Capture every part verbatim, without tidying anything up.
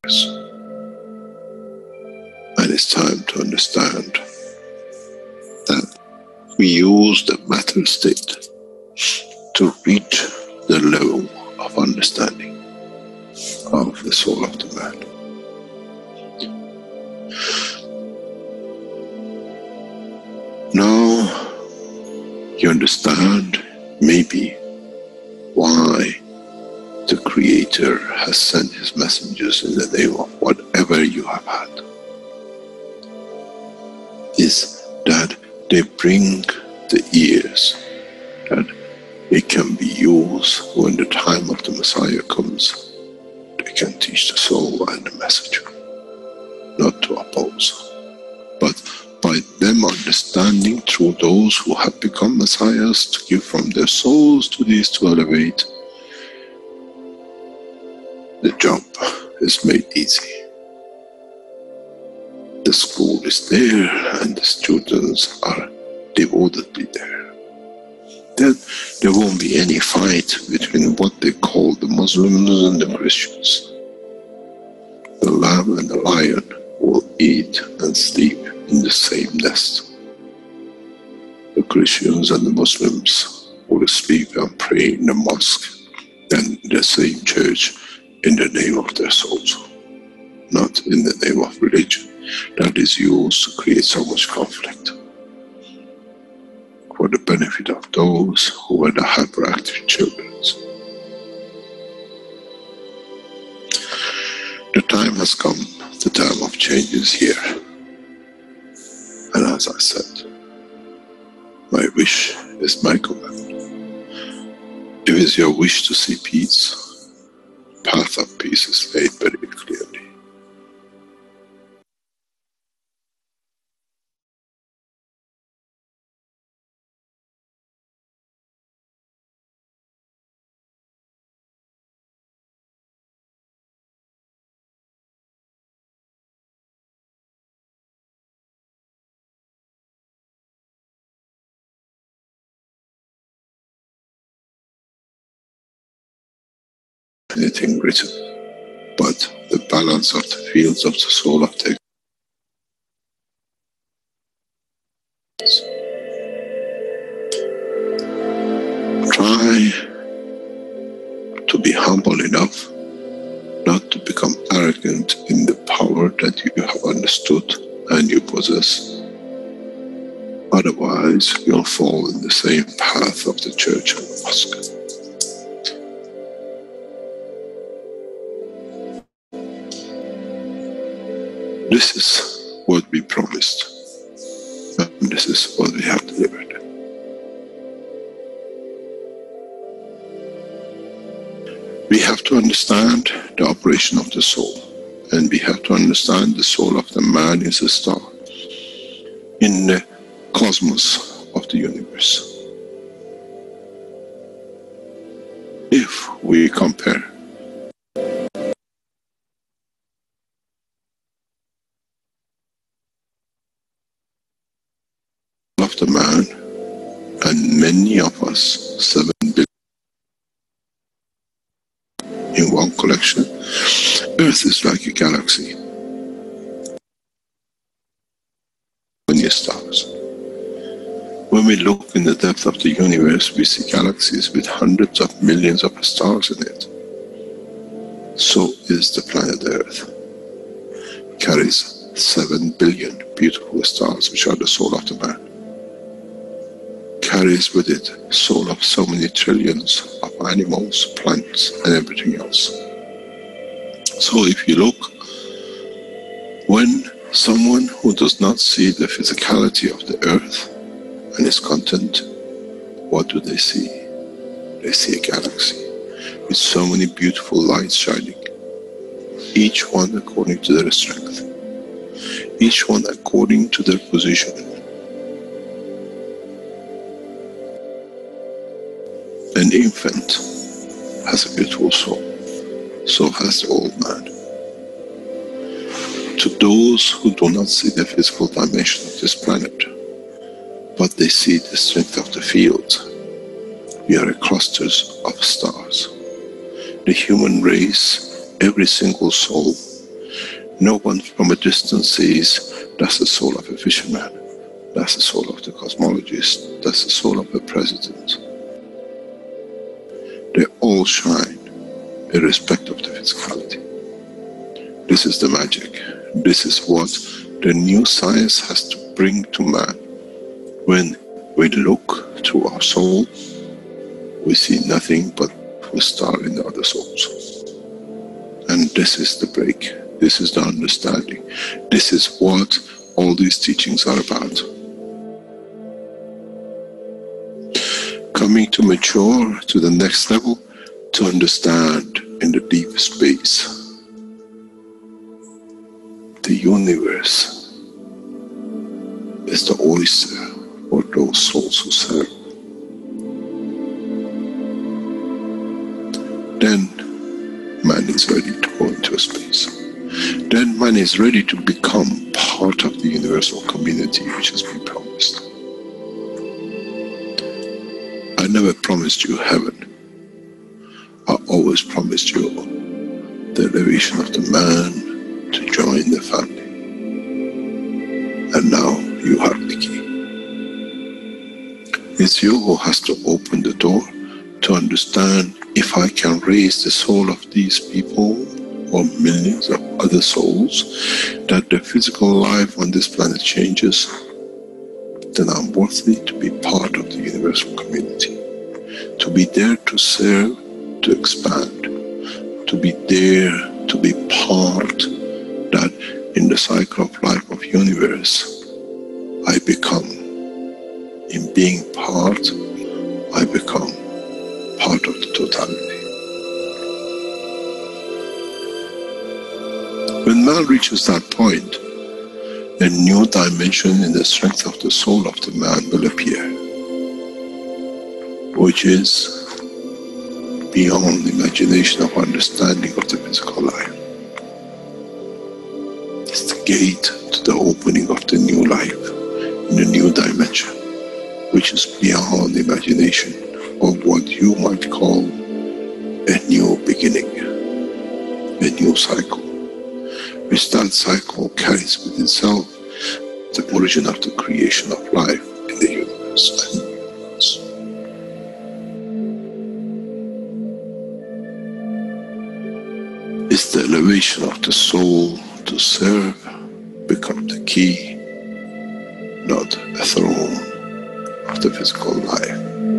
And it's time to understand that we use the matter state to reach the level of understanding of the soul of the man. Now you understand maybe why the Creator has sent His messengers in the name of whatever you have had. Is that they bring the ears that it can be used when the time of the Messiah comes. They can teach the soul and the message, not to oppose, but by them understanding through those who have become Messiahs to give from their souls to these to elevate, the job is made easy. The school is there and the students are devotedly there. Then there won't be any fight between what they call the Muslims and the Christians. The lamb and the lion will eat and sleep in the same nest. The Christians and the Muslims will sleep and pray in the mosque and in the same church in the name of their souls, not in the name of religion that is used to create so much conflict for the benefit of those who are the hyperactive children. The time has come, the time of change is here. And as I said, my wish is my command. If it is your wish to see peace, the path of peace is laid very clearly. Anything written, but the balance of the fields of the soul of the try to be humble enough not to become arrogant in the power that you have understood and you possess. Otherwise, you'll fall in the same path of the church and the mosque. This is what we promised, and this is what we have delivered. We have to understand the operation of the soul, and we have to understand the soul of the man is a star in the cosmos of the universe. If we compare of the man and many of us, seven billion in one collection, Earth is like a galaxy. Many stars. When we look in the depth of the universe, we see galaxies with hundreds of millions of stars in it. So is the planet Earth. It carries seven billion beautiful stars, which are the soul of the man. Carries with it soul of so many trillions of animals, plants, and everything else. So if you look, when someone who does not see the physicality of the earth and its content, what do they see? They see a galaxy with so many beautiful lights shining, each one according to their strength, each one according to their position. An infant has a beautiful soul, so has the old man. To those who do not see the physical dimension of this planet, but they see the strength of the field, we are clusters of stars. The human race, every single soul No one from a distance says, that's the soul of a fisherman, that's the soul of the cosmologist, that's the soul of a president. They all shine, irrespective of the physicality. This is the magic. This is what the new science has to bring to man. When we look through our soul, we see nothing but a star in the other souls. And this is the break. This is the understanding. This is what all these teachings are about. Coming to mature to the next level, to understand in the deep space, the universe is the oyster for those souls who serve. Then man is ready to go into space. Then man is ready to become part of the universal community which has been promised. I never promised you heaven. I always promised you the elevation of the man to join the family. And now you have the key. It's you who has to open the door to understand, if I can raise the soul of these people or millions of other souls, that the physical life on this planet changes, then I'm worthy to be part of the universal community. To be there to serve, to expand, to be there to be part, that in the cycle of life of universe, I become, in being part, I become part of the totality. When man reaches that point, a new dimension in the strength of the soul of the man will appear, which is beyond the imagination of understanding of the physical life. It's the gate to the opening of the new life in a new dimension, which is beyond the imagination of what you might call a new beginning, a new cycle, which that cycle carries with itself the origin of the creation of life in the universe and the universe. It's the elevation of the soul to serve become the key, not a throne of the physical life.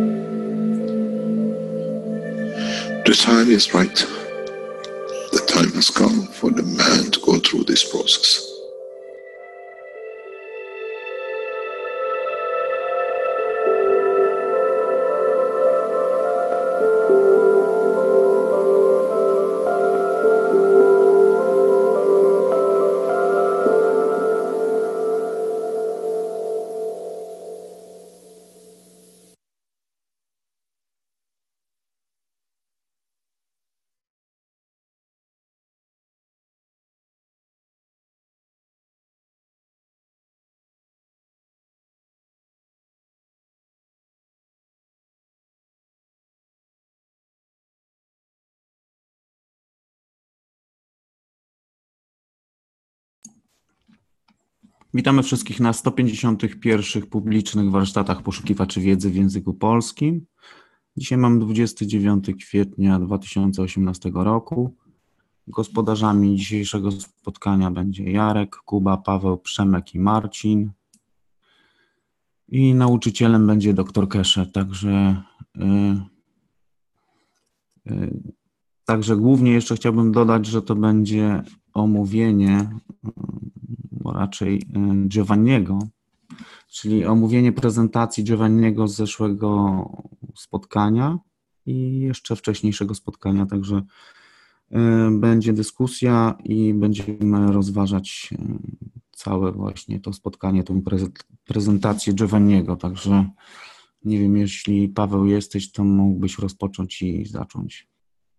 The time is right. The time has come for the man to go through this process. Witamy wszystkich na sto pięćdziesiątych pierwszych publicznych warsztatach poszukiwaczy wiedzy w języku polskim. Dzisiaj mam dwudziestego dziewiątego kwietnia dwa tysiące osiemnastego roku. Gospodarzami dzisiejszego spotkania będzie Jarek, Kuba, Paweł, Przemek i Marcin. I nauczycielem będzie doktor Kesher, także, yy, yy, także głównie jeszcze chciałbym dodać, że to będzie omówienie, bo raczej Giovanniego, czyli omówienie prezentacji Giovanniego z zeszłego spotkania i jeszcze wcześniejszego spotkania, także będzie dyskusja i będziemy rozważać całe właśnie to spotkanie, tą prezentację Giovanniego, także nie wiem, jeśli Paweł jesteś, to mógłbyś rozpocząć i zacząć.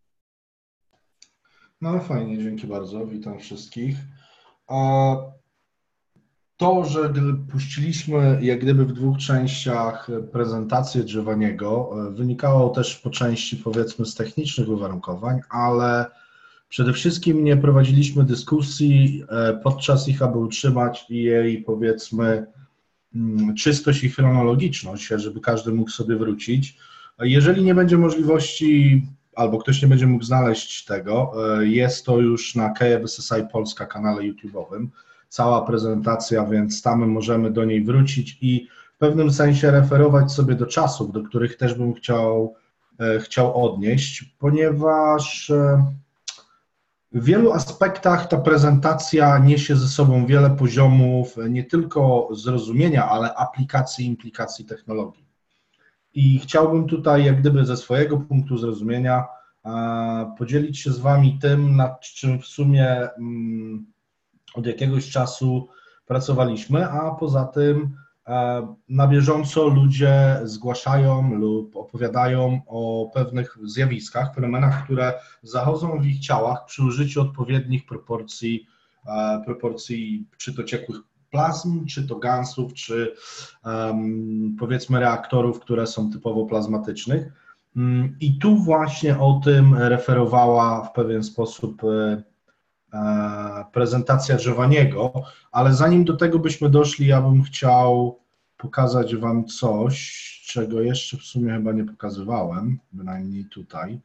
No fajnie, dzięki bardzo, witam wszystkich. A to, że puściliśmy jak gdyby w dwóch częściach prezentację Giovanniego, wynikało też po części powiedzmy z technicznych uwarunkowań, ale Przede wszystkim nie prowadziliśmy dyskusji podczas ich, aby utrzymać jej, powiedzmy, czystość i chronologiczność, żeby każdy mógł sobie wrócić. Jeżeli nie będzie możliwości, albo ktoś nie będzie mógł znaleźć tego, jest to już na K F S S I Polska kanale YouTube'owym, cała prezentacja, więc tam możemy do niej wrócić i w pewnym sensie referować sobie do czasów, do których też bym chciał, chciał odnieść, ponieważ w wielu aspektach ta prezentacja niesie ze sobą wiele poziomów, nie tylko zrozumienia, ale aplikacji, implikacji technologii. I chciałbym tutaj, jak gdyby ze swojego punktu zrozumienia, podzielić się z Wami tym, nad czym w sumie od jakiegoś czasu pracowaliśmy, a poza tym na bieżąco ludzie zgłaszają lub opowiadają o pewnych zjawiskach, fenomenach, które zachodzą w ich ciałach przy użyciu odpowiednich proporcji, proporcji czy to ciekłych plazm, czy to gansów, czy um, powiedzmy reaktorów, które są typowo plazmatycznych. I tu właśnie o tym referowała w pewien sposób prezentacja Giovanniego, ale zanim do tego byśmy doszli, ja bym chciał pokazać Wam coś, czego jeszcze w sumie chyba nie pokazywałem, bynajmniej tutaj.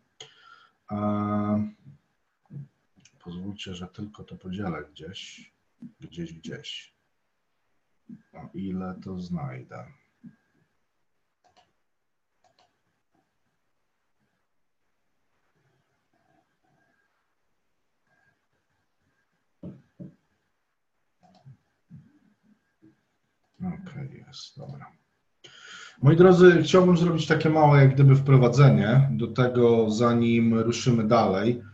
Pozwólcie, że tylko to podzielę gdzieś, gdzieś, gdzieś. O ile to znajdę. Okej, okay, jest, dobra. Moi drodzy, chciałbym zrobić takie małe, jak gdyby wprowadzenie do tego, zanim ruszymy dalej,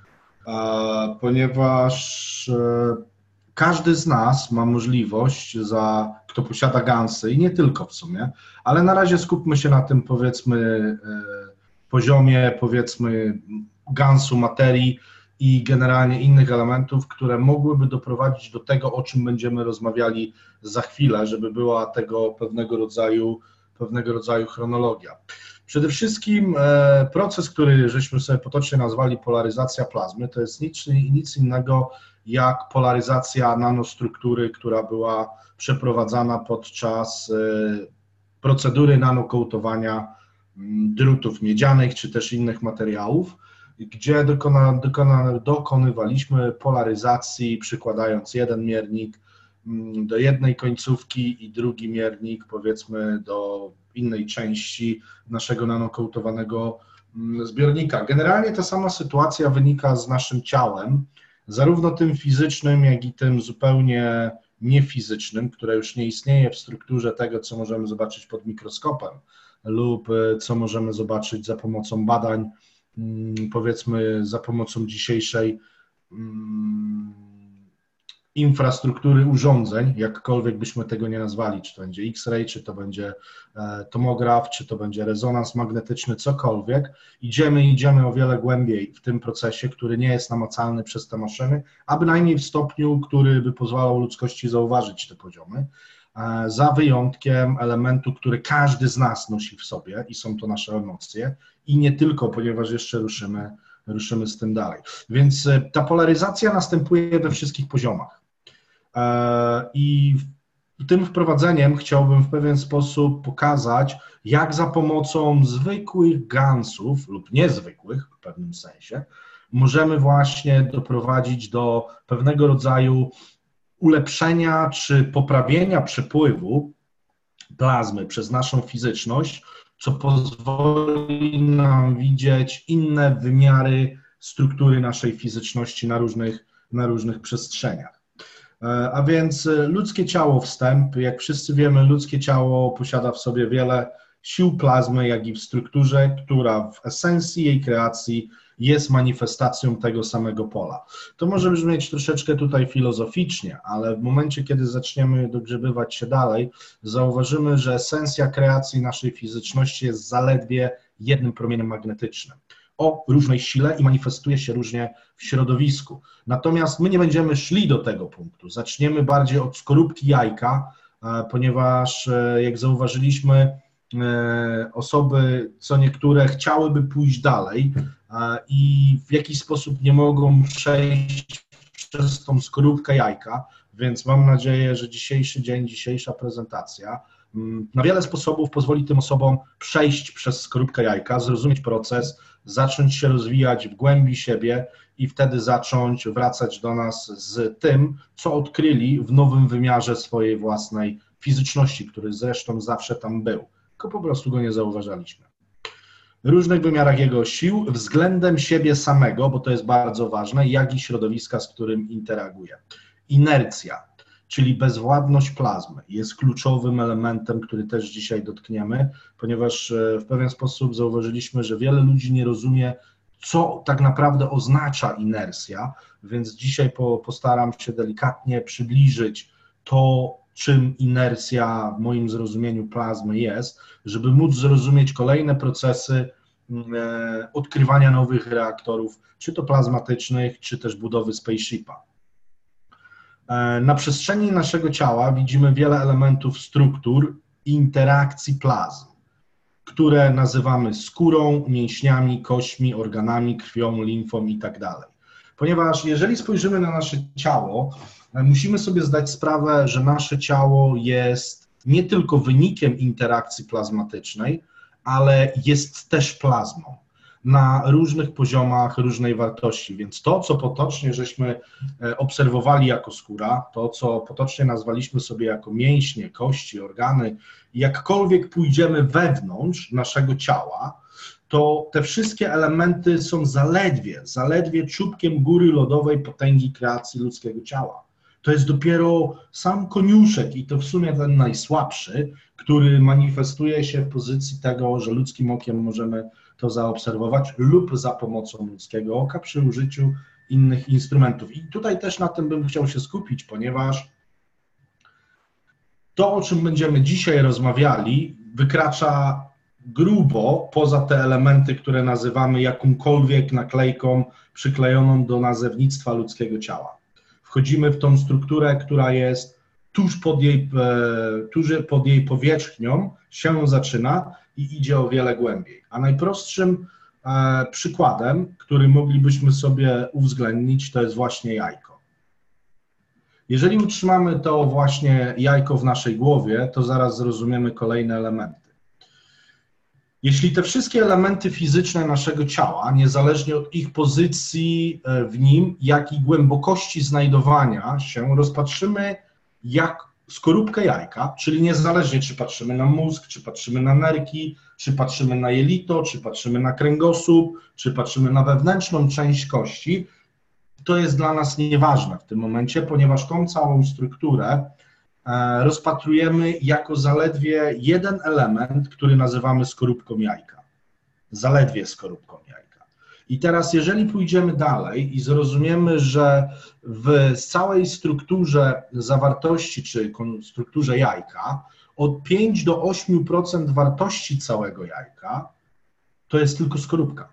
ponieważ każdy z nas ma możliwość, za, kto posiada gansy i nie tylko w sumie, ale na razie skupmy się na tym, powiedzmy, poziomie, powiedzmy, gansu, materii i generalnie innych elementów, które mogłyby doprowadzić do tego, o czym będziemy rozmawiali za chwilę, żeby była tego pewnego rodzaju, pewnego rodzaju chronologia. Przede wszystkim proces, który żeśmy sobie potocznie nazwali polaryzacja plazmy, to jest nic, nic innego jak polaryzacja nanostruktury, która była przeprowadzana podczas procedury nanokołtowania drutów miedzianych czy też innych materiałów, gdzie dokona, dokona, dokonywaliśmy polaryzacji, przykładając jeden miernik do jednej końcówki i drugi miernik, powiedzmy, do innej części naszego nanokołtowanego zbiornika. Generalnie ta sama sytuacja wynika z naszym ciałem, zarówno tym fizycznym, jak i tym zupełnie niefizycznym, które już nie istnieje w strukturze tego, co możemy zobaczyć pod mikroskopem lub co możemy zobaczyć za pomocą badań, powiedzmy za pomocą dzisiejszej infrastruktury urządzeń, jakkolwiek byśmy tego nie nazwali, czy to będzie X-ray, czy to będzie tomograf, czy to będzie rezonans magnetyczny, cokolwiek. Idziemy, idziemy o wiele głębiej w tym procesie, który nie jest namacalny przez te maszyny, a bynajmniej w stopniu, który by pozwalał ludzkości zauważyć te poziomy, za wyjątkiem elementu, który każdy z nas nosi w sobie i są to nasze emocje i nie tylko, ponieważ jeszcze ruszymy, ruszymy z tym dalej. Więc ta polaryzacja następuje we wszystkich poziomach. I tym wprowadzeniem chciałbym w pewien sposób pokazać, jak za pomocą zwykłych gansów lub niezwykłych w pewnym sensie możemy właśnie doprowadzić do pewnego rodzaju ulepszenia czy poprawienia przepływu plazmy przez naszą fizyczność, co pozwoli nam widzieć inne wymiary struktury naszej fizyczności na różnych, na różnych przestrzeniach. A więc ludzkie ciało, wstęp, jak wszyscy wiemy, ludzkie ciało posiada w sobie wiele sił plazmy, jak i w strukturze, która w esencji jej kreacji jest manifestacją tego samego pola. To może brzmieć troszeczkę tutaj filozoficznie, ale w momencie, kiedy zaczniemy dogrzebywać się dalej, zauważymy, że esencja kreacji naszej fizyczności jest zaledwie jednym promieniem magnetycznym o różnej sile i manifestuje się różnie w środowisku. Natomiast my nie będziemy szli do tego punktu. Zaczniemy bardziej od skorupki jajka, ponieważ jak zauważyliśmy, osoby, co niektóre chciałyby pójść dalej i w jakiś sposób nie mogą przejść przez tą skorupkę jajka, więc mam nadzieję, że dzisiejszy dzień, dzisiejsza prezentacja na wiele sposobów pozwoli tym osobom przejść przez skorupkę jajka, zrozumieć proces, zacząć się rozwijać w głębi siebie i wtedy zacząć wracać do nas z tym, co odkryli w nowym wymiarze swojej własnej fizyczności, który zresztą zawsze tam był, tylko po prostu go nie zauważaliśmy. W różnych wymiarach jego sił względem siebie samego, bo to jest bardzo ważne, jak i środowiska, z którym interaguje. Inercja, czyli bezwładność plazmy, jest kluczowym elementem, który też dzisiaj dotkniemy, ponieważ w pewien sposób zauważyliśmy, że wiele ludzi nie rozumie, co tak naprawdę oznacza inersja, więc dzisiaj postaram się delikatnie przybliżyć to, czym inersja w moim zrozumieniu plazmy jest, żeby móc zrozumieć kolejne procesy odkrywania nowych reaktorów, czy to plazmatycznych, czy też budowy spaceshipa. Na przestrzeni naszego ciała widzimy wiele elementów struktur interakcji plazm, które nazywamy skórą, mięśniami, kośćmi, organami, krwią, limfą i tak dalej. Ponieważ jeżeli spojrzymy na nasze ciało, musimy sobie zdać sprawę, że nasze ciało jest nie tylko wynikiem interakcji plazmatycznej, ale jest też plazmą na różnych poziomach, różnej wartości, więc to, co potocznie żeśmy obserwowali jako skóra, to, co potocznie nazwaliśmy sobie jako mięśnie, kości, organy, jakkolwiek pójdziemy wewnątrz naszego ciała, to te wszystkie elementy są zaledwie, zaledwie czubkiem góry lodowej potęgi kreacji ludzkiego ciała. To jest dopiero sam koniuszek i to w sumie ten najsłabszy, który manifestuje się w pozycji tego, że ludzkim okiem możemy to zaobserwować lub za pomocą ludzkiego oka przy użyciu innych instrumentów. I tutaj też na tym bym chciał się skupić, ponieważ to, o czym będziemy dzisiaj rozmawiali, wykracza grubo poza te elementy, które nazywamy jakąkolwiek naklejką przyklejoną do nazewnictwa ludzkiego ciała. Wchodzimy w tą strukturę, która jest tuż pod jej, tuż pod jej powierzchnią, się zaczyna i idzie o wiele głębiej. A najprostszym przykładem, który moglibyśmy sobie uwzględnić, to jest właśnie jajko. Jeżeli utrzymamy to właśnie jajko w naszej głowie, to zaraz zrozumiemy kolejne elementy. Jeśli te wszystkie elementy fizyczne naszego ciała, niezależnie od ich pozycji w nim, jak i głębokości znajdowania się, rozpatrzymy jak skorupkę jajka, czyli niezależnie czy patrzymy na mózg, czy patrzymy na nerki, czy patrzymy na jelito, czy patrzymy na kręgosłup, czy patrzymy na wewnętrzną część kości, to jest dla nas nieważne w tym momencie, ponieważ tą całą strukturę rozpatrujemy jako zaledwie jeden element, który nazywamy skorupką jajka. Zaledwie skorupką jajka. I teraz jeżeli pójdziemy dalej i zrozumiemy, że w całej strukturze zawartości, czy strukturze jajka, od pięciu do ośmiu procent wartości całego jajka to jest tylko skorupka.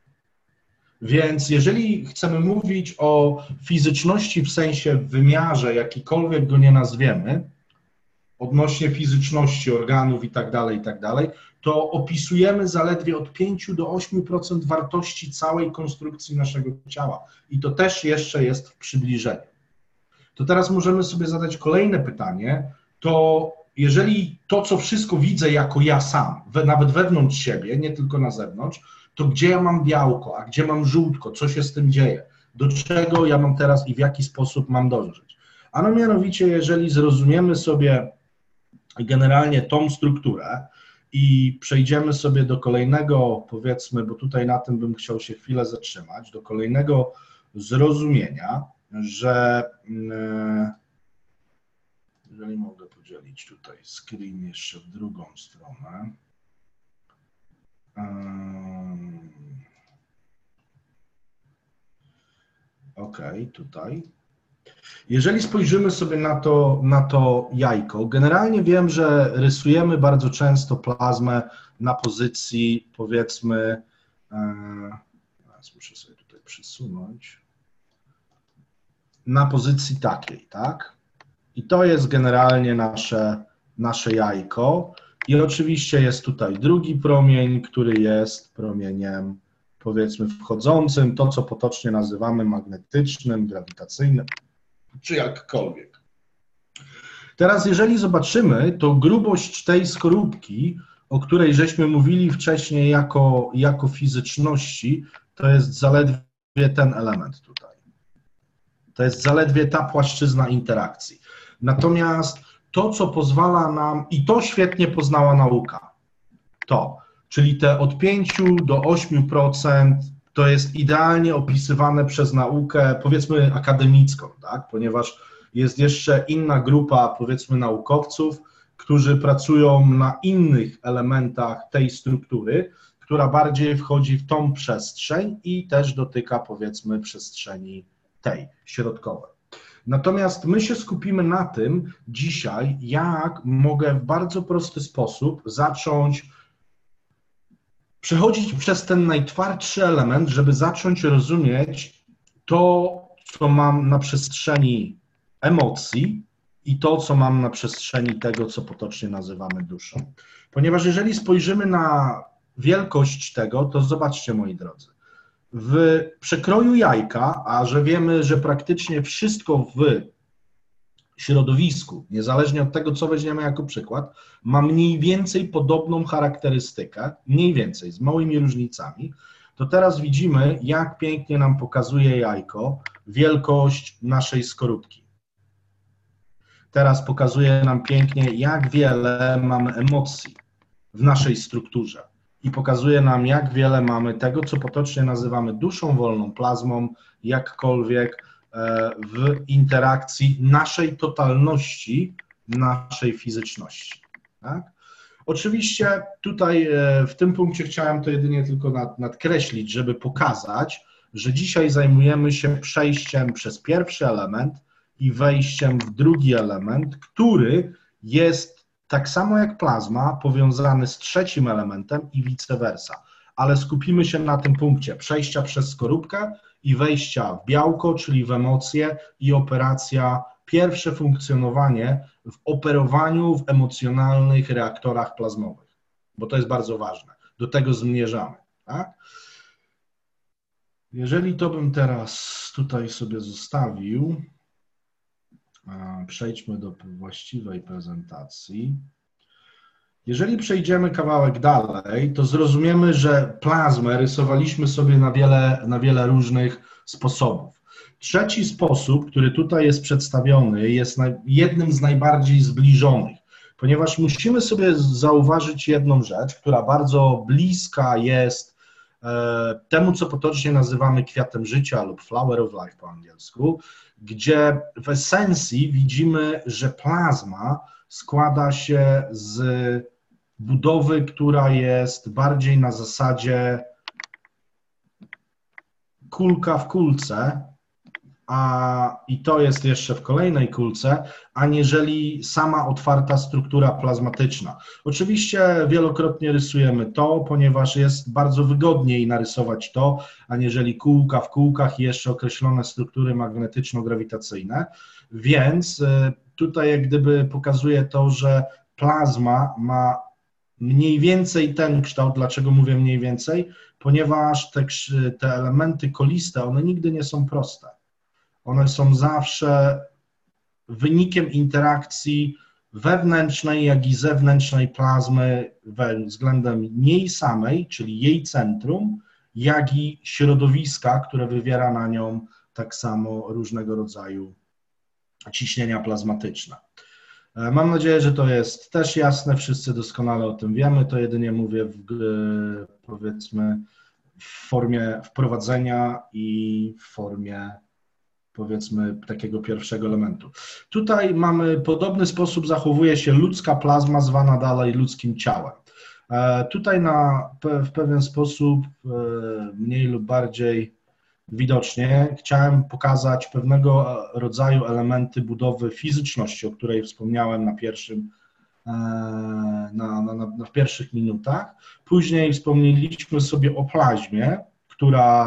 Więc jeżeli chcemy mówić o fizyczności w sensie, w wymiarze, jakikolwiek go nie nazwiemy, odnośnie fizyczności organów i tak dalej, i tak dalej, to opisujemy zaledwie od pięciu do ośmiu procent wartości całej konstrukcji naszego ciała. I to też jeszcze jest w przybliżeniu. To teraz możemy sobie zadać kolejne pytanie, to jeżeli to, co wszystko widzę jako ja sam, nawet wewnątrz siebie, nie tylko na zewnątrz, to gdzie ja mam białko, a gdzie mam żółtko, co się z tym dzieje, do czego ja mam teraz i w jaki sposób mam dążyć. A no mianowicie, jeżeli zrozumiemy sobie generalnie tą strukturę i przejdziemy sobie do kolejnego, powiedzmy, bo tutaj na tym bym chciał się chwilę zatrzymać, do kolejnego zrozumienia, że jeżeli mogę podzielić tutaj screen jeszcze w drugą stronę. Ok, tutaj. Jeżeli spojrzymy sobie na to, na to jajko, generalnie wiem, że rysujemy bardzo często plazmę na pozycji, powiedzmy, teraz muszę sobie tutaj przesunąć, na pozycji takiej, tak? I to jest generalnie nasze, nasze jajko. I oczywiście jest tutaj drugi promień, który jest promieniem, powiedzmy, wchodzącym, to co potocznie nazywamy magnetycznym, grawitacyjnym, czy jakkolwiek. Teraz jeżeli zobaczymy, to grubość tej skorupki, o której żeśmy mówili wcześniej jako, jako fizyczności, to jest zaledwie ten element tutaj. To jest zaledwie ta płaszczyzna interakcji. Natomiast to, co pozwala nam, i to świetnie poznała nauka, to, czyli te od pięciu do ośmiu procent, to jest idealnie opisywane przez naukę, powiedzmy akademicką, tak? Ponieważ jest jeszcze inna grupa, powiedzmy, naukowców, którzy pracują na innych elementach tej struktury, która bardziej wchodzi w tą przestrzeń i też dotyka, powiedzmy, przestrzeni tej środkowej. Natomiast my się skupimy na tym dzisiaj, jak mogę w bardzo prosty sposób zacząć przechodzić przez ten najtwardszy element, żeby zacząć rozumieć to, co mam na przestrzeni emocji i to, co mam na przestrzeni tego, co potocznie nazywamy duszą. Ponieważ jeżeli spojrzymy na wielkość tego, to zobaczcie, moi drodzy, w przekroju jajka, a że wiemy, że praktycznie wszystko w środowisku, niezależnie od tego, co weźmiemy jako przykład, ma mniej więcej podobną charakterystykę, mniej więcej, z małymi różnicami, to teraz widzimy, jak pięknie nam pokazuje jajko wielkość naszej skorupki. Teraz pokazuje nam pięknie, jak wiele mamy emocji w naszej strukturze i pokazuje nam, jak wiele mamy tego, co potocznie nazywamy duszą wolną, plazmą, jakkolwiek w interakcji naszej totalności, naszej fizyczności. Tak? Oczywiście tutaj w tym punkcie chciałem to jedynie tylko nad, nadkreślić, żeby pokazać, że dzisiaj zajmujemy się przejściem przez pierwszy element i wejściem w drugi element, który jest tak samo jak plazma powiązany z trzecim elementem i vice versa. Ale skupimy się na tym punkcie przejścia przez skorupkę i wejścia w białko, czyli w emocje i operacja, pierwsze funkcjonowanie w operowaniu w emocjonalnych reaktorach plazmowych, bo to jest bardzo ważne. Do tego zmierzamy. Tak? Jeżeli to bym teraz tutaj sobie zostawił, przejdźmy do właściwej prezentacji. Jeżeli przejdziemy kawałek dalej, to zrozumiemy, że plazmę rysowaliśmy sobie na wiele, na wiele różnych sposobów. Trzeci sposób, który tutaj jest przedstawiony, jest jednym z najbardziej zbliżonych, ponieważ musimy sobie zauważyć jedną rzecz, która bardzo bliska jest temu, co potocznie nazywamy kwiatem życia lub flower of life po angielsku, gdzie w esencji widzimy, że plazma składa się z budowy, która jest bardziej na zasadzie kulka w kulce, a i to jest jeszcze w kolejnej kulce, aniżeli sama otwarta struktura plazmatyczna. Oczywiście wielokrotnie rysujemy to, ponieważ jest bardzo wygodniej narysować to, aniżeli kółka w kółkach i jeszcze określone struktury magnetyczno-grawitacyjne, więc tutaj jak gdyby pokazuje to, że plazma ma mniej więcej ten kształt. Dlaczego mówię mniej więcej? Ponieważ te, te elementy koliste, one nigdy nie są proste. One są zawsze wynikiem interakcji wewnętrznej, jak i zewnętrznej plazmy względem jej samej, czyli jej centrum, jak i środowiska, które wywiera na nią tak samo różnego rodzaju ciśnienia plazmatyczne. Mam nadzieję, że to jest też jasne, wszyscy doskonale o tym wiemy, to jedynie mówię w, powiedzmy w formie wprowadzenia i w formie, powiedzmy, takiego pierwszego elementu. Tutaj mamy podobny sposób, zachowuje się ludzka plazma, zwana dalej ludzkim ciałem. Tutaj na, w pewien sposób, mniej lub bardziej widocznie, chciałem pokazać pewnego rodzaju elementy budowy fizyczności, o której wspomniałem na pierwszym, na, na, na, na w pierwszych minutach. Później wspomnieliśmy sobie o plazmie, która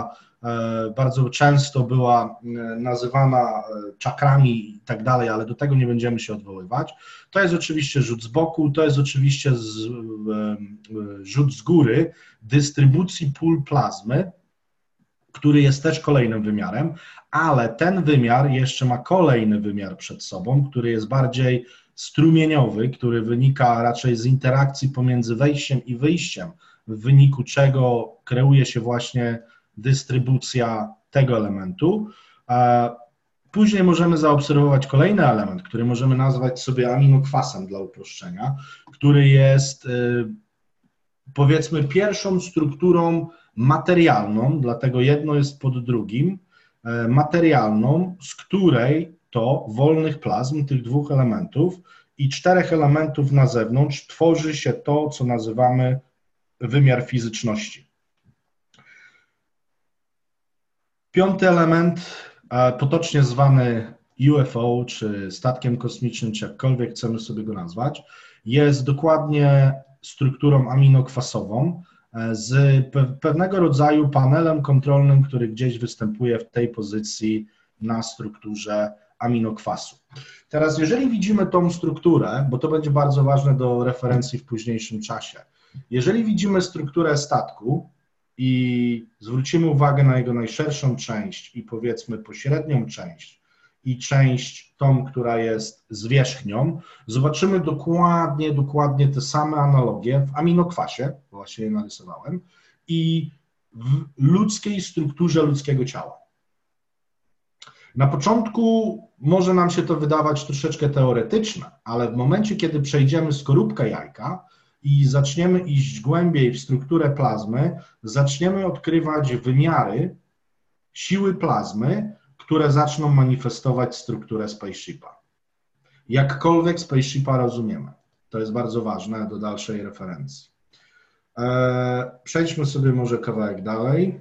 bardzo często była nazywana czakrami i tak dalej, ale do tego nie będziemy się odwoływać. To jest oczywiście rzut z boku, to jest oczywiście z, rzut z góry dystrybucji pól plazmy, który jest też kolejnym wymiarem, ale ten wymiar jeszcze ma kolejny wymiar przed sobą, który jest bardziej strumieniowy, który wynika raczej z interakcji pomiędzy wejściem i wyjściem, w wyniku czego kreuje się właśnie dystrybucja tego elementu. Później możemy zaobserwować kolejny element, który możemy nazwać sobie aminokwasem dla uproszczenia, który jest powiedzmy pierwszą strukturą materialną, dlatego jedno jest pod drugim, materialną, z której to wolnych plazm, tych dwóch elementów i czterech elementów na zewnątrz tworzy się to, co nazywamy wymiar fizyczności. Piąty element, potocznie zwany U F O, czy statkiem kosmicznym, czy jakkolwiek chcemy sobie go nazwać, jest dokładnie strukturą aminokwasową z pewnego rodzaju panelem kontrolnym, który gdzieś występuje w tej pozycji na strukturze aminokwasu. Teraz, jeżeli widzimy tą strukturę, bo to będzie bardzo ważne do referencji w późniejszym czasie, jeżeli widzimy strukturę statku i zwrócimy uwagę na jego najszerszą część i powiedzmy pośrednią część i część tą, która jest zwierzchnią, zobaczymy dokładnie, dokładnie te same analogie w aminokwasie, właśnie je narysowałem, i w ludzkiej strukturze ludzkiego ciała. Na początku może nam się to wydawać troszeczkę teoretyczne, ale w momencie, kiedy przejdziemy skorupkę jajka i zaczniemy iść głębiej w strukturę plazmy, zaczniemy odkrywać wymiary siły plazmy, które zaczną manifestować strukturę spaceshipa. Jakkolwiek spaceshipa rozumiemy. To jest bardzo ważne do dalszej referencji. Przejdźmy sobie może kawałek dalej.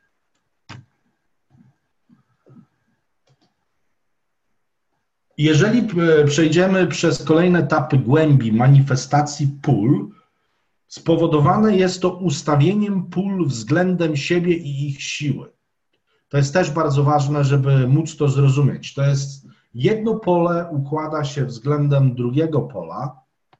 Jeżeli przejdziemy przez kolejne etapy głębi manifestacji pól, spowodowane jest to ustawieniem pól względem siebie i ich siły. To jest też bardzo ważne, żeby móc to zrozumieć. To jest jedno pole układa się względem drugiego pola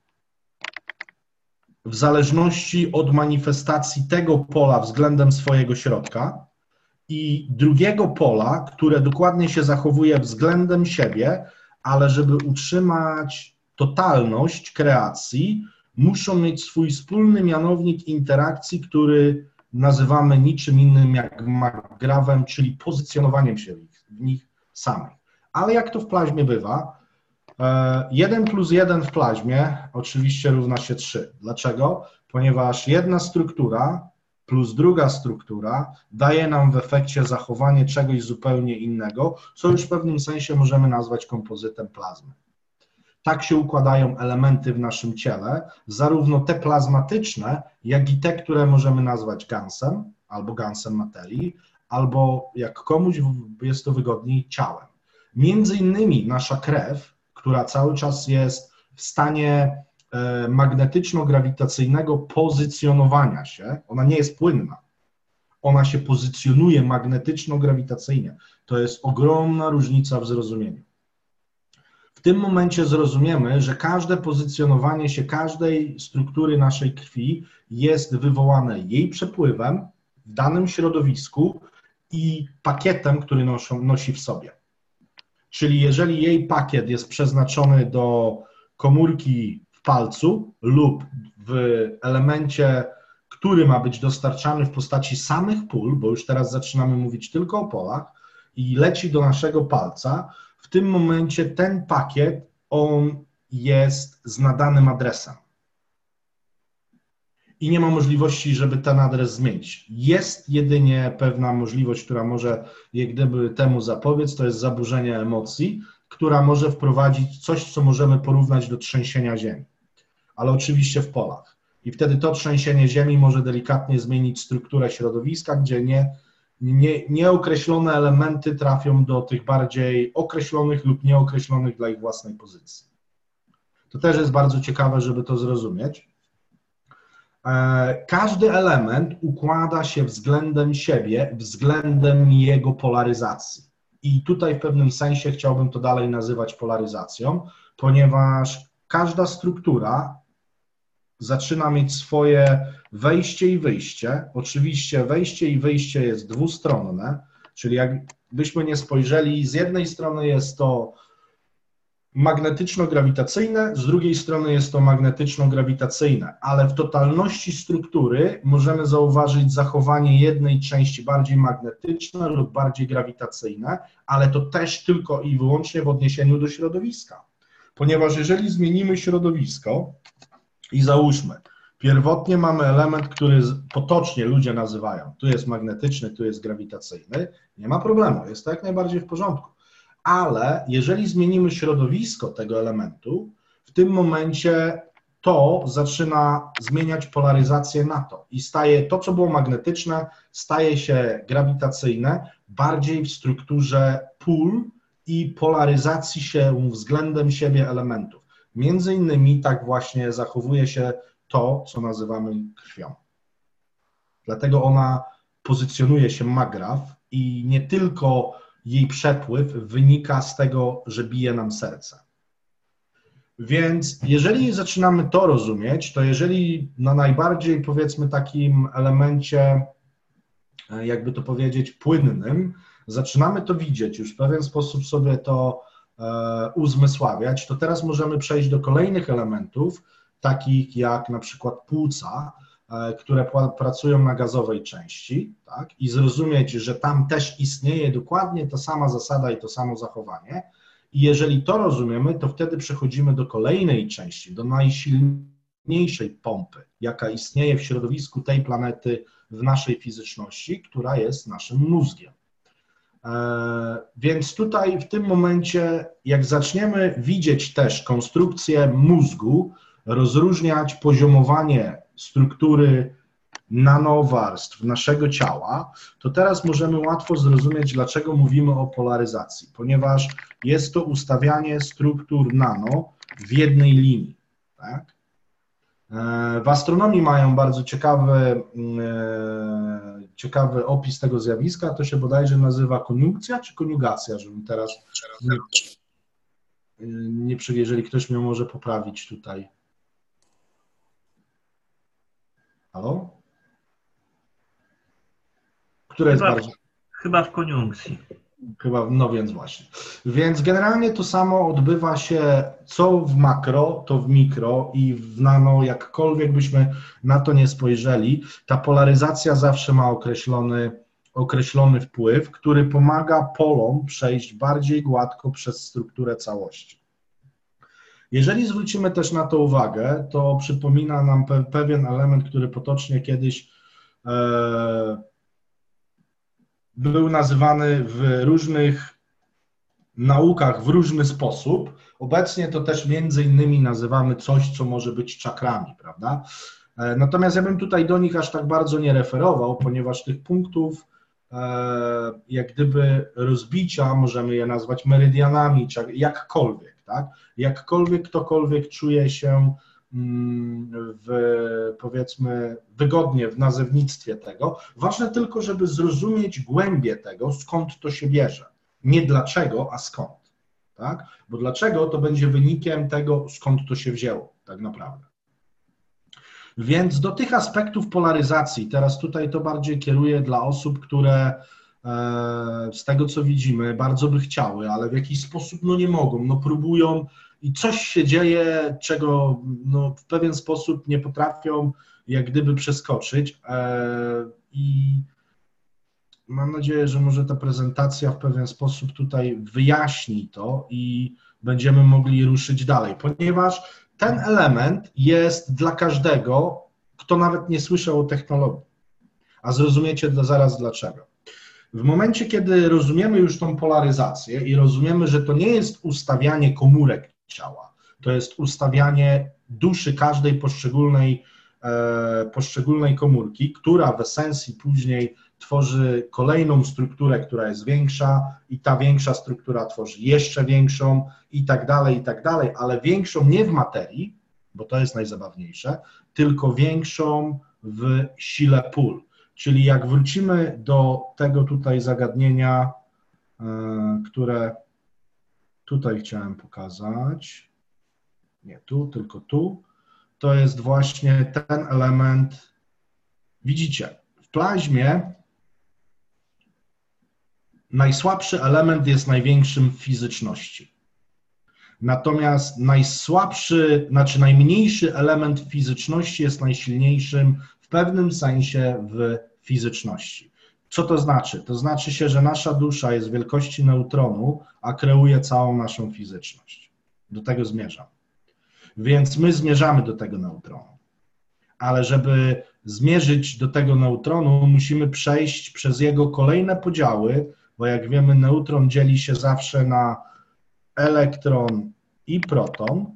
w zależności od manifestacji tego pola względem swojego środka i drugiego pola, które dokładnie się zachowuje względem siebie, ale żeby utrzymać totalność kreacji, muszą mieć swój wspólny mianownik interakcji, który nazywamy niczym innym jak McGrawem, czyli pozycjonowaniem się w nich samych. Ale jak to w plaźmie bywa, jeden plus jeden w plaźmie oczywiście równa się trzy. Dlaczego? Ponieważ jedna struktura plus druga struktura daje nam w efekcie zachowanie czegoś zupełnie innego, co już w pewnym sensie możemy nazwać kompozytem plazmy. Tak się układają elementy w naszym ciele, zarówno te plazmatyczne, jak i te, które możemy nazwać gansem, albo gansem materii, albo jak komuś jest to wygodniej, ciałem. Między innymi nasza krew, która cały czas jest w stanie magnetyczno-grawitacyjnego pozycjonowania się, ona nie jest płynna, ona się pozycjonuje magnetyczno-grawitacyjnie. To jest ogromna różnica w zrozumieniu. W tym momencie zrozumiemy, że każde pozycjonowanie się każdej struktury naszej krwi jest wywołane jej przepływem w danym środowisku i pakietem, który noszą, nosi w sobie. Czyli jeżeli jej pakiet jest przeznaczony do komórki w palcu lub w elemencie, który ma być dostarczany w postaci samych pól, bo już teraz zaczynamy mówić tylko o polach, i leci do naszego palca, w tym momencie ten pakiet, on jest z nadanym adresem. I nie ma możliwości, żeby ten adres zmienić. Jest jedynie pewna możliwość, która może jak gdyby temu zapobiec, to jest zaburzenie emocji, która może wprowadzić coś, co możemy porównać do trzęsienia ziemi. Ale oczywiście w polach. I wtedy to trzęsienie ziemi może delikatnie zmienić strukturę środowiska, gdzie nie, nie, nieokreślone elementy trafią do tych bardziej określonych lub nieokreślonych dla ich własnej pozycji. To też jest bardzo ciekawe, żeby to zrozumieć. Każdy element układa się względem siebie, względem jego polaryzacji. I tutaj w pewnym sensie chciałbym to dalej nazywać polaryzacją, ponieważ każda struktura zaczyna mieć swoje wejście i wyjście. Oczywiście wejście i wyjście jest dwustronne, czyli jakbyśmy nie spojrzeli, z jednej strony jest to magnetyczno-grawitacyjne, z drugiej strony jest to magnetyczno-grawitacyjne, ale w totalności struktury możemy zauważyć zachowanie jednej części bardziej magnetyczne lub bardziej grawitacyjne, ale to też tylko i wyłącznie w odniesieniu do środowiska. Ponieważ jeżeli zmienimy środowisko i załóżmy, pierwotnie mamy element, który potocznie ludzie nazywają, tu jest magnetyczny, tu jest grawitacyjny, nie ma problemu, jest to jak najbardziej w porządku. Ale jeżeli zmienimy środowisko tego elementu, w tym momencie to zaczyna zmieniać polaryzację na to i staje to, co było magnetyczne, staje się grawitacyjne, bardziej w strukturze pól i polaryzacji się względem siebie elementów. Między innymi tak właśnie zachowuje się to, co nazywamy krwią. Dlatego ona pozycjonuje się magraf i nie tylko jej przepływ wynika z tego, że bije nam serce. Więc jeżeli zaczynamy to rozumieć, to jeżeli na najbardziej, powiedzmy, takim elemencie, jakby to powiedzieć, płynnym, zaczynamy to widzieć, już w pewien sposób sobie to e, uzmysławiać, to teraz możemy przejść do kolejnych elementów, takich jak na przykład płuca, które pracują na gazowej części, tak, i zrozumieć, że tam też istnieje dokładnie ta sama zasada i to samo zachowanie. I jeżeli to rozumiemy, to wtedy przechodzimy do kolejnej części, do najsilniejszej pompy, jaka istnieje w środowisku tej planety, w naszej fizyczności, która jest naszym mózgiem. Więc tutaj w tym momencie, jak zaczniemy widzieć też konstrukcję mózgu, rozróżniać poziomowanie struktury nanowarstw naszego ciała, to teraz możemy łatwo zrozumieć, dlaczego mówimy o polaryzacji, ponieważ jest to ustawianie struktur nano w jednej linii. Tak? W astronomii mają bardzo ciekawy, ciekawy opis tego zjawiska, to się bodajże nazywa koniunkcja czy koniugacja, żebym teraz nie, nie jeżeli ktoś mnie może poprawić tutaj. Halo? Które jest chyba, bardziej... Chyba w koniunkcji. Chyba, no więc właśnie. Więc generalnie to samo odbywa się co w makro, to w mikro i w nano, jakkolwiek byśmy na to nie spojrzeli, ta polaryzacja zawsze ma określony, określony wpływ, który pomaga polom przejść bardziej gładko przez strukturę całości. Jeżeli zwrócimy też na to uwagę, to przypomina nam pe pewien element, który potocznie kiedyś e, był nazywany w różnych naukach w różny sposób. Obecnie to też między innymi nazywamy coś, co może być czakrami, prawda? E, natomiast ja bym tutaj do nich aż tak bardzo nie referował, ponieważ tych punktów e, jak gdyby rozbicia możemy je nazwać meridianami, czy jakkolwiek. Tak? Jakkolwiek ktokolwiek czuje się w, powiedzmy, wygodnie w nazewnictwie tego, ważne tylko, żeby zrozumieć głębię tego, skąd to się bierze. Nie dlaczego, a skąd. Tak? Bo dlaczego to będzie wynikiem tego, skąd to się wzięło, tak naprawdę. Więc do tych aspektów polaryzacji, teraz tutaj to bardziej kieruję dla osób, które z tego, co widzimy, bardzo by chciały, ale w jakiś sposób no nie mogą, no próbują i coś się dzieje, czego no w pewien sposób nie potrafią jak gdyby przeskoczyć i mam nadzieję, że może ta prezentacja w pewien sposób tutaj wyjaśni to i będziemy mogli ruszyć dalej, ponieważ ten element jest dla każdego, kto nawet nie słyszał o technologii, a zrozumiecie zaraz dlaczego. W momencie, kiedy rozumiemy już tą polaryzację i rozumiemy, że to nie jest ustawianie komórek ciała, to jest ustawianie duszy każdej poszczególnej, e, poszczególnej komórki, która w esencji później tworzy kolejną strukturę, która jest większa i ta większa struktura tworzy jeszcze większą i tak dalej, i tak dalej, ale większą nie w materii, bo to jest najzabawniejsze, tylko większą w sile pól. Czyli jak wrócimy do tego tutaj zagadnienia, które tutaj chciałem pokazać, nie tu, tylko tu, to jest właśnie ten element, widzicie, w plazmie najsłabszy element jest największym w fizyczności. Natomiast najsłabszy, znaczy najmniejszy element w fizyczności jest najsilniejszym w pewnym sensie w fizyczności. Co to znaczy? To znaczy się, że nasza dusza jest wielkości neutronu, a kreuje całą naszą fizyczność. Do tego zmierzam. Więc my zmierzamy do tego neutronu. Ale żeby zmierzyć do tego neutronu, musimy przejść przez jego kolejne podziały, bo jak wiemy, neutron dzieli się zawsze na elektron i proton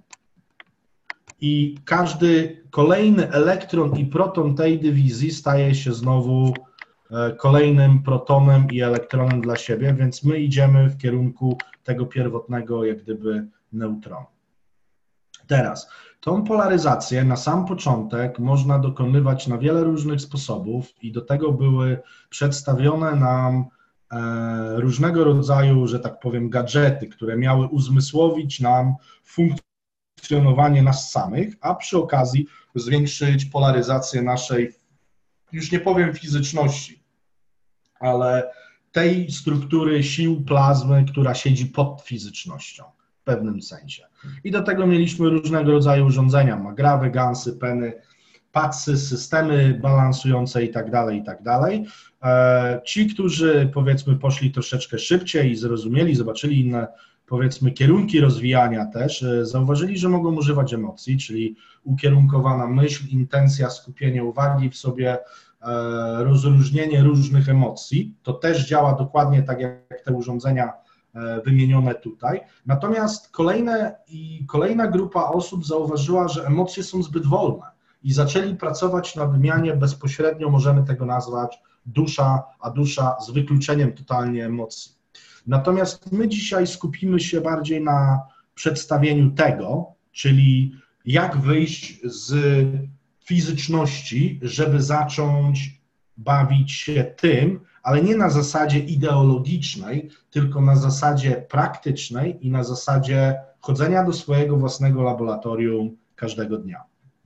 i każdy kolejny elektron i proton tej dywizji staje się znowu kolejnym protonem i elektronem dla siebie, więc my idziemy w kierunku tego pierwotnego jak gdyby neutronu. Teraz, tą polaryzację na sam początek można dokonywać na wiele różnych sposobów i do tego były przedstawione nam e, różnego rodzaju, że tak powiem, gadżety, które miały uzmysłowić nam funkcjonowanie nas samych, a przy okazji zwiększyć polaryzację naszej, już nie powiem fizyczności, ale tej struktury sił plazmy, która siedzi pod fizycznością w pewnym sensie. I do tego mieliśmy różnego rodzaju urządzenia, magrawy, gansy, peny, padsy, systemy balansujące i tak dalej, i tak dalej. Ci, którzy powiedzmy poszli troszeczkę szybciej i zrozumieli, zobaczyli inne powiedzmy kierunki rozwijania też, zauważyli, że mogą używać emocji, czyli ukierunkowana myśl, intencja, skupienie uwagi w sobie, rozróżnienie różnych emocji. To też działa dokładnie tak jak te urządzenia wymienione tutaj. Natomiast kolejne, i kolejna grupa osób zauważyła, że emocje są zbyt wolne i zaczęli pracować na wymianie bezpośrednio, możemy tego nazwać dusza, a dusza z wykluczeniem totalnie emocji. Natomiast my dzisiaj skupimy się bardziej na przedstawieniu tego, czyli jak wyjść z fizyczności, żeby zacząć bawić się tym, ale nie na zasadzie ideologicznej, tylko na zasadzie praktycznej i na zasadzie chodzenia do swojego własnego laboratorium każdego dnia.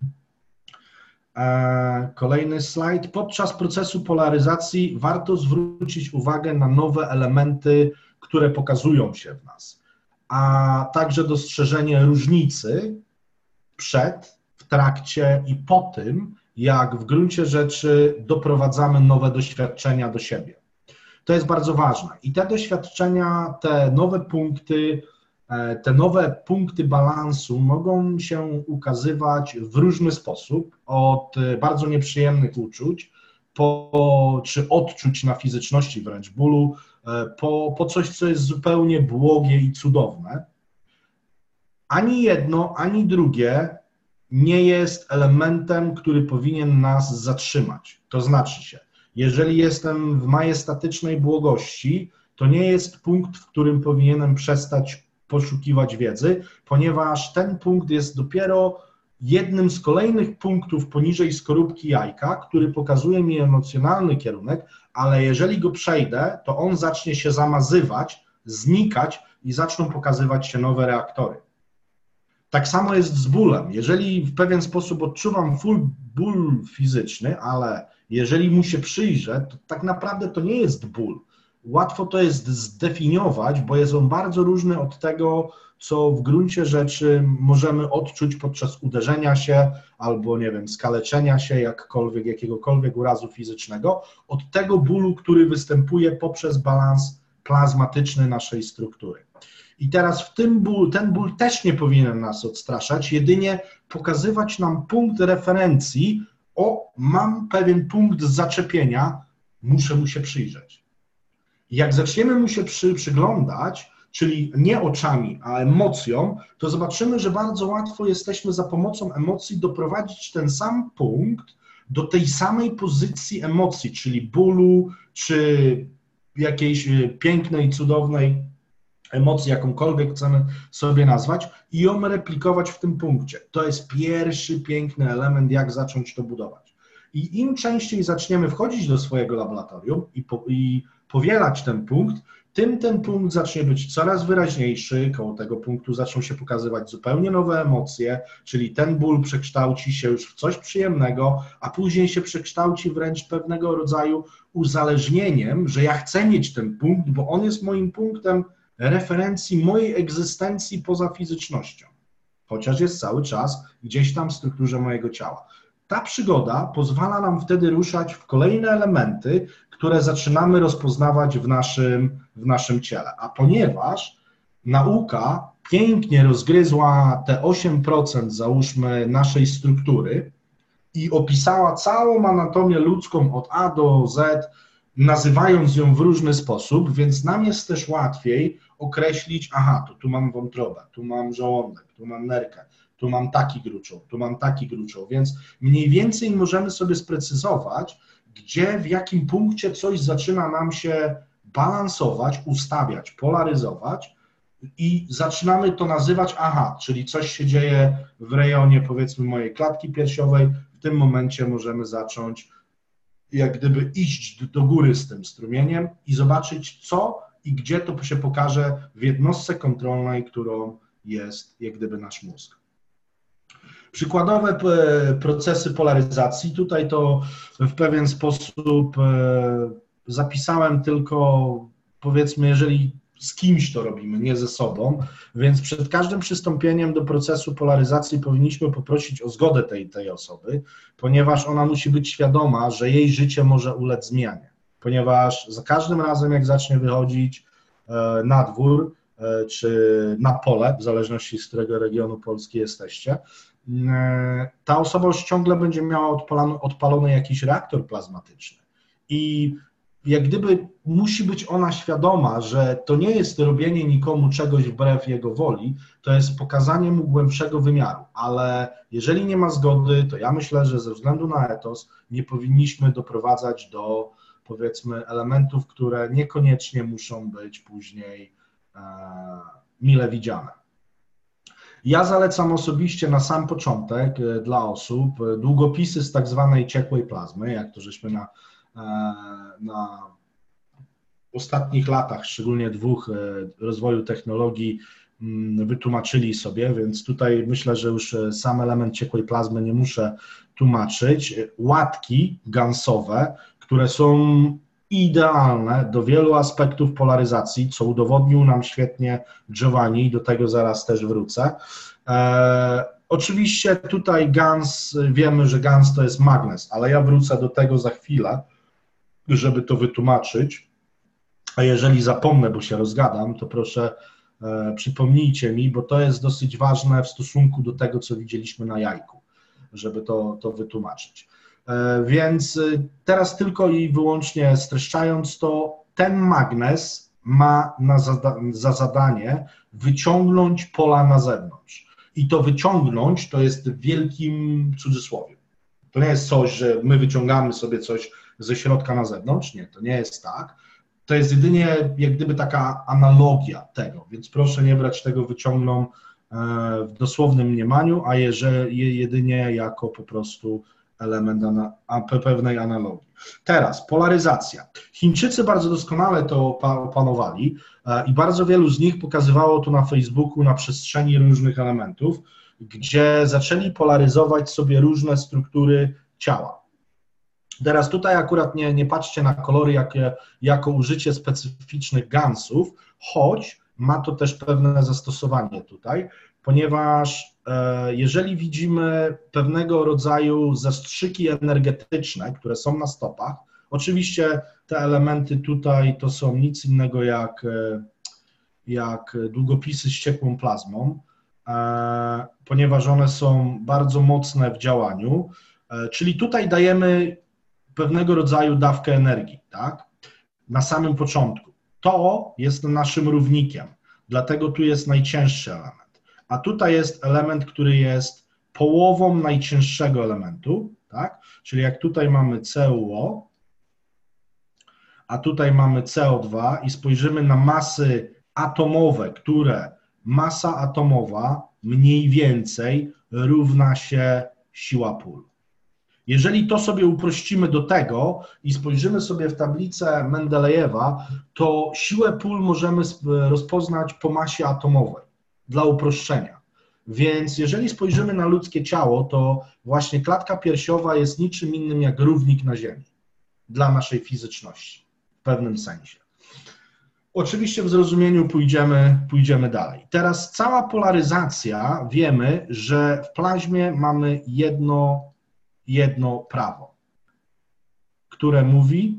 Kolejny slajd. Podczas procesu polaryzacji warto zwrócić uwagę na nowe elementy, które pokazują się w nas, a także dostrzeżenie różnicy przed, w trakcie i po tym, jak w gruncie rzeczy doprowadzamy nowe doświadczenia do siebie. To jest bardzo ważne i te doświadczenia, te nowe punkty, te nowe punkty balansu mogą się ukazywać w różny sposób, od bardzo nieprzyjemnych uczuć, po, czy odczuć na fizyczności wręcz bólu, po, po coś, co jest zupełnie błogie i cudowne. Ani jedno, ani drugie nie jest elementem, który powinien nas zatrzymać. To znaczy się, jeżeli jestem w majestatycznej błogości, to nie jest punkt, w którym powinienem przestać poszukiwać wiedzy, ponieważ ten punkt jest dopiero jednym z kolejnych punktów poniżej skorupki jajka, który pokazuje mi emocjonalny kierunek, ale jeżeli go przejdę, to on zacznie się zamazywać, znikać i zaczną pokazywać się nowe reaktory. Tak samo jest z bólem. Jeżeli w pewien sposób odczuwam full ból fizyczny, ale jeżeli mu się przyjrzę, to tak naprawdę to nie jest ból. Łatwo to jest zdefiniować, bo jest on bardzo różny od tego, co w gruncie rzeczy możemy odczuć podczas uderzenia się albo, nie wiem, skaleczenia się, jakkolwiek, jakiegokolwiek urazu fizycznego, od tego bólu, który występuje poprzez balans plazmatyczny naszej struktury. I teraz w tym ból, ten ból też nie powinien nas odstraszać, jedynie pokazywać nam punkt referencji, o, mam pewien punkt zaczepienia, muszę mu się przyjrzeć. Jak zaczniemy mu się przy, przyglądać, czyli nie oczami, a emocją, to zobaczymy, że bardzo łatwo jesteśmy za pomocą emocji doprowadzić ten sam punkt do tej samej pozycji emocji, czyli bólu, czy jakiejś pięknej, cudownej emocji, jakąkolwiek chcemy sobie nazwać, i ją replikować w tym punkcie. To jest pierwszy piękny element, jak zacząć to budować. I im częściej zaczniemy wchodzić do swojego laboratorium i, po, i powielać ten punkt, tym ten punkt zacznie być coraz wyraźniejszy, koło tego punktu zaczną się pokazywać zupełnie nowe emocje, czyli ten ból przekształci się już w coś przyjemnego, a później się przekształci wręcz pewnego rodzaju uzależnieniem, że ja chcę mieć ten punkt, bo on jest moim punktem referencji mojej egzystencji poza fizycznością, chociaż jest cały czas gdzieś tam w strukturze mojego ciała. Ta przygoda pozwala nam wtedy ruszać w kolejne elementy, które zaczynamy rozpoznawać w naszym, w naszym ciele. A ponieważ nauka pięknie rozgryzła te osiem procent, załóżmy, naszej struktury i opisała całą anatomię ludzką od A do Z, nazywając ją w różny sposób, więc nam jest też łatwiej określić, aha, to tu mam wątrobę, tu mam żołądek, tu mam nerkę, tu mam taki gruczoł, tu mam taki gruczoł, więc mniej więcej możemy sobie sprecyzować, gdzie, w jakim punkcie coś zaczyna nam się balansować, ustawiać, polaryzować i zaczynamy to nazywać, aha, czyli coś się dzieje w rejonie, powiedzmy, mojej klatki piersiowej, w tym momencie możemy zacząć jak gdyby iść do góry z tym strumieniem i zobaczyć, co i gdzie to się pokaże w jednostce kontrolnej, którą jest jak gdyby nasz mózg. Przykładowe procesy polaryzacji, tutaj to w pewien sposób zapisałem tylko, powiedzmy, jeżeli z kimś to robimy, nie ze sobą, więc przed każdym przystąpieniem do procesu polaryzacji powinniśmy poprosić o zgodę tej, tej osoby, ponieważ ona musi być świadoma, że jej życie może ulec zmianie, ponieważ za każdym razem, jak zacznie wychodzić na dwór czy na pole, w zależności z którego regionu Polski jesteście, ta osoba już ciągle będzie miała odpalony, odpalony jakiś reaktor plazmatyczny i jak gdyby musi być ona świadoma, że to nie jest robienie nikomu czegoś wbrew jego woli, to jest pokazanie mu głębszego wymiaru, ale jeżeli nie ma zgody, to ja myślę, że ze względu na etos nie powinniśmy doprowadzać do, powiedzmy, elementów, które niekoniecznie muszą być później e, mile widziane. Ja zalecam osobiście na sam początek dla osób długopisy z tak zwanej ciekłej plazmy, jak to żeśmy na, na ostatnich latach, szczególnie dwóch, rozwoju technologii wytłumaczyli sobie, więc tutaj myślę, że już sam element ciekłej plazmy nie muszę tłumaczyć. Łatki gansowe, które są idealne do wielu aspektów polaryzacji, co udowodnił nam świetnie Giovanni, do tego zaraz też wrócę. E, oczywiście tutaj Gans, wiemy, że Gans to jest magnes, ale ja wrócę do tego za chwilę, żeby to wytłumaczyć, a jeżeli zapomnę, bo się rozgadam, to proszę e, przypomnijcie mi, bo to jest dosyć ważne w stosunku do tego, co widzieliśmy na jajku, żeby to, to wytłumaczyć. Więc teraz tylko i wyłącznie streszczając to, ten magnes ma na zada za zadanie wyciągnąć pola na zewnątrz. I to wyciągnąć to jest w wielkim cudzysłowie. To nie jest coś, że my wyciągamy sobie coś ze środka na zewnątrz, nie, to nie jest tak. To jest jedynie jak gdyby taka analogia tego, więc proszę nie brać tego wyciągną w dosłownym mniemaniu, a jeżeli jedynie jako po prostu element pewnej analogii. Teraz polaryzacja. Chińczycy bardzo doskonale to opanowali i bardzo wielu z nich pokazywało to na Facebooku na przestrzeni różnych elementów, gdzie zaczęli polaryzować sobie różne struktury ciała. Teraz tutaj akurat nie, nie patrzcie na kolory jakie, jako użycie specyficznych gansów, choć ma to też pewne zastosowanie tutaj, ponieważ e, jeżeli widzimy pewnego rodzaju zastrzyki energetyczne, które są na stopach, oczywiście te elementy tutaj to są nic innego jak, jak długopisy z ciekłą plazmą, e, ponieważ one są bardzo mocne w działaniu, e, czyli tutaj dajemy pewnego rodzaju dawkę energii, tak? Na samym początku. To jest naszym równikiem, dlatego tu jest najcięższy element. A tutaj jest element, który jest połową najcięższego elementu, tak? Czyli jak tutaj mamy C U O, a tutaj mamy C O dwa i spojrzymy na masy atomowe, które masa atomowa mniej więcej równa się siła pól. Jeżeli to sobie uprościmy do tego i spojrzymy sobie w tablicę Mendelejewa, to siłę pól możemy rozpoznać po masie atomowej, dla uproszczenia. Więc jeżeli spojrzymy na ludzkie ciało, to właśnie klatka piersiowa jest niczym innym jak równik na Ziemi dla naszej fizyczności w pewnym sensie. Oczywiście w zrozumieniu pójdziemy, pójdziemy dalej. Teraz cała polaryzacja, wiemy, że w plazmie mamy jedno, jedno prawo, które mówi,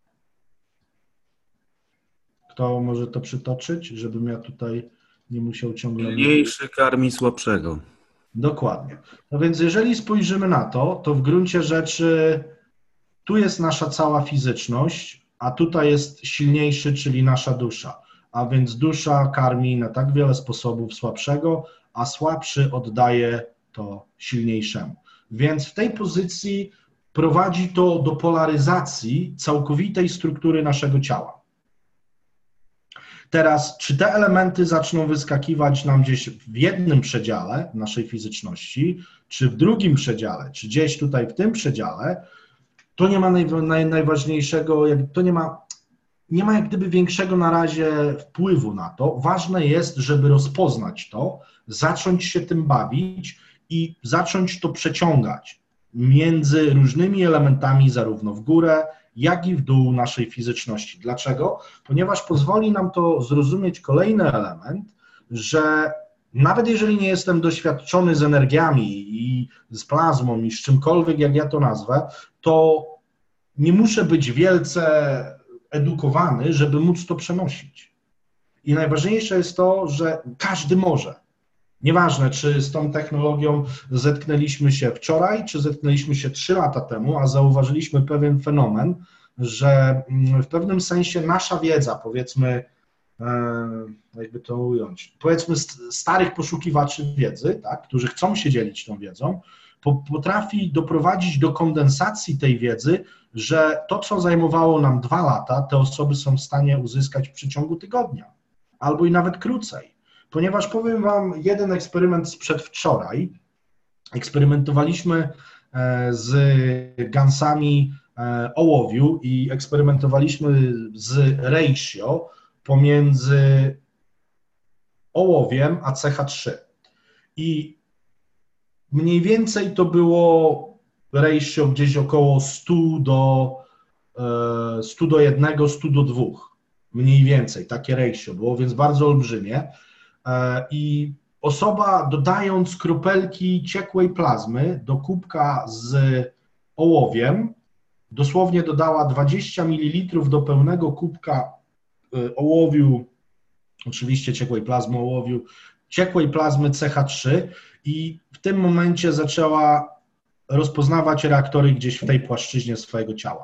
kto może to przytoczyć, żebym ja tutaj nie musiał ciągle... Silniejszy karmi słabszego. Dokładnie. No więc jeżeli spojrzymy na to, to w gruncie rzeczy tu jest nasza cała fizyczność, a tutaj jest silniejszy, czyli nasza dusza. A więc dusza karmi na tak wiele sposobów słabszego, a słabszy oddaje to silniejszemu. Więc w tej pozycji prowadzi to do polaryzacji całkowitej struktury naszego ciała. Teraz, czy te elementy zaczną wyskakiwać nam gdzieś w jednym przedziale naszej fizyczności, czy w drugim przedziale, czy gdzieś tutaj w tym przedziale, to nie ma naj, naj, najważniejszego, jak, to nie ma, nie ma jak gdyby większego na razie wpływu na to. Ważne jest, żeby rozpoznać to, zacząć się tym bawić i zacząć to przeciągać między różnymi elementami zarówno w górę, jak i w dół naszej fizyczności. Dlaczego? Ponieważ pozwoli nam to zrozumieć kolejny element, że nawet jeżeli nie jestem doświadczony z energiami i z plazmą i z czymkolwiek, jak ja to nazwę, to nie muszę być wielce edukowany, żeby móc to przenosić. I najważniejsze jest to, że każdy może. Nieważne, czy z tą technologią zetknęliśmy się wczoraj, czy zetknęliśmy się trzy lata temu, a zauważyliśmy pewien fenomen, że w pewnym sensie nasza wiedza, powiedzmy, jakby to ująć, powiedzmy starych poszukiwaczy wiedzy, tak, którzy chcą się dzielić tą wiedzą, potrafi doprowadzić do kondensacji tej wiedzy, że to, co zajmowało nam dwa lata, te osoby są w stanie uzyskać w przeciągu tygodnia, albo i nawet krócej. Ponieważ powiem Wam jeden eksperyment z przedwczoraj. Eksperymentowaliśmy z gansami ołowiu i eksperymentowaliśmy z ratio pomiędzy ołowiem a C H trzy. I mniej więcej to było ratio gdzieś około sto do jednego, sto do dwóch. Mniej więcej takie ratio było, więc bardzo olbrzymie. I osoba, dodając kropelki ciekłej plazmy do kubka z ołowiem, dosłownie dodała dwadzieścia mililitrów do pełnego kubka ołowiu, oczywiście ciekłej plazmy ołowiu, ciekłej plazmy C H trzy i w tym momencie zaczęła rozpoznawać reaktory gdzieś w tej płaszczyźnie swojego ciała.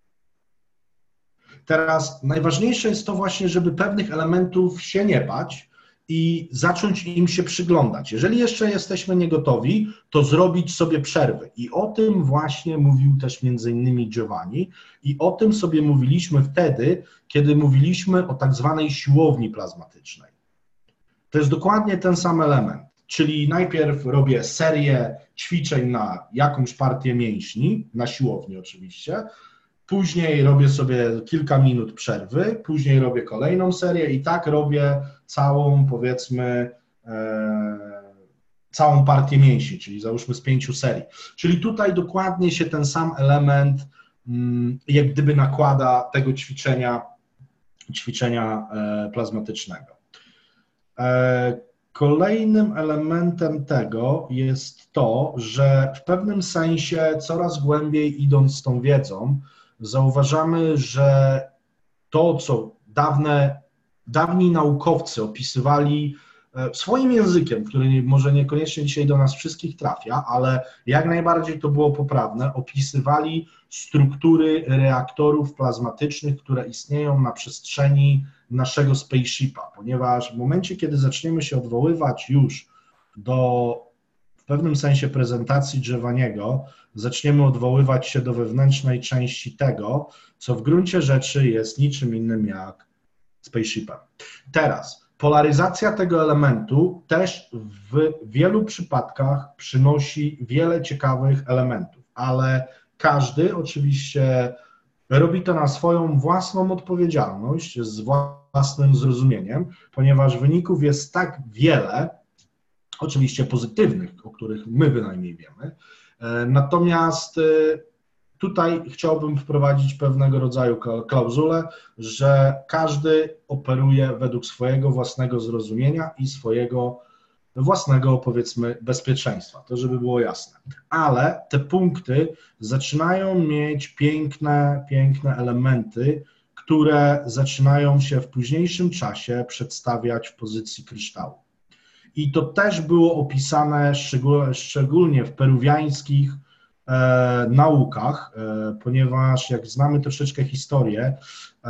Teraz najważniejsze jest to właśnie, żeby pewnych elementów się nie bać i zacząć im się przyglądać. Jeżeli jeszcze jesteśmy niegotowi, to zrobić sobie przerwy. I o tym właśnie mówił też między innymi Giovanni i o tym sobie mówiliśmy wtedy, kiedy mówiliśmy o tak zwanej siłowni plazmatycznej. To jest dokładnie ten sam element, czyli najpierw robię serię ćwiczeń na jakąś partię mięśni, na siłowni oczywiście, później robię sobie kilka minut przerwy, później robię kolejną serię i tak robię całą, powiedzmy, e, całą partię mięśni, czyli załóżmy z pięciu serii. Czyli tutaj dokładnie się ten sam element mm, jak gdyby nakłada tego ćwiczenia, ćwiczenia e, plazmatycznego. E, kolejnym elementem tego jest to, że w pewnym sensie coraz głębiej idąc z tą wiedzą, zauważamy, że to, co dawne, dawni naukowcy opisywali swoim językiem, który może niekoniecznie dzisiaj do nas wszystkich trafia, ale jak najbardziej to było poprawne, opisywali struktury reaktorów plazmatycznych, które istnieją na przestrzeni naszego spaceshipa, ponieważ w momencie, kiedy zaczniemy się odwoływać już do w pewnym sensie prezentacji Giovanniego, zaczniemy odwoływać się do wewnętrznej części tego, co w gruncie rzeczy jest niczym innym jak spaceshipem. Teraz, polaryzacja tego elementu też w wielu przypadkach przynosi wiele ciekawych elementów. ale każdy oczywiście robi to na swoją własną odpowiedzialność, z własnym zrozumieniem, ponieważ wyników jest tak wiele, oczywiście pozytywnych, o których my bynajmniej wiemy, natomiast tutaj chciałbym wprowadzić pewnego rodzaju klauzulę, że każdy operuje według swojego własnego zrozumienia i swojego własnego, powiedzmy, bezpieczeństwa, to żeby było jasne. Ale te punkty zaczynają mieć piękne, piękne elementy, które zaczynają się w późniejszym czasie przedstawiać w pozycji kryształu. I to też było opisane szczególnie w peruwiańskich e, naukach, e, ponieważ jak znamy troszeczkę historię, e,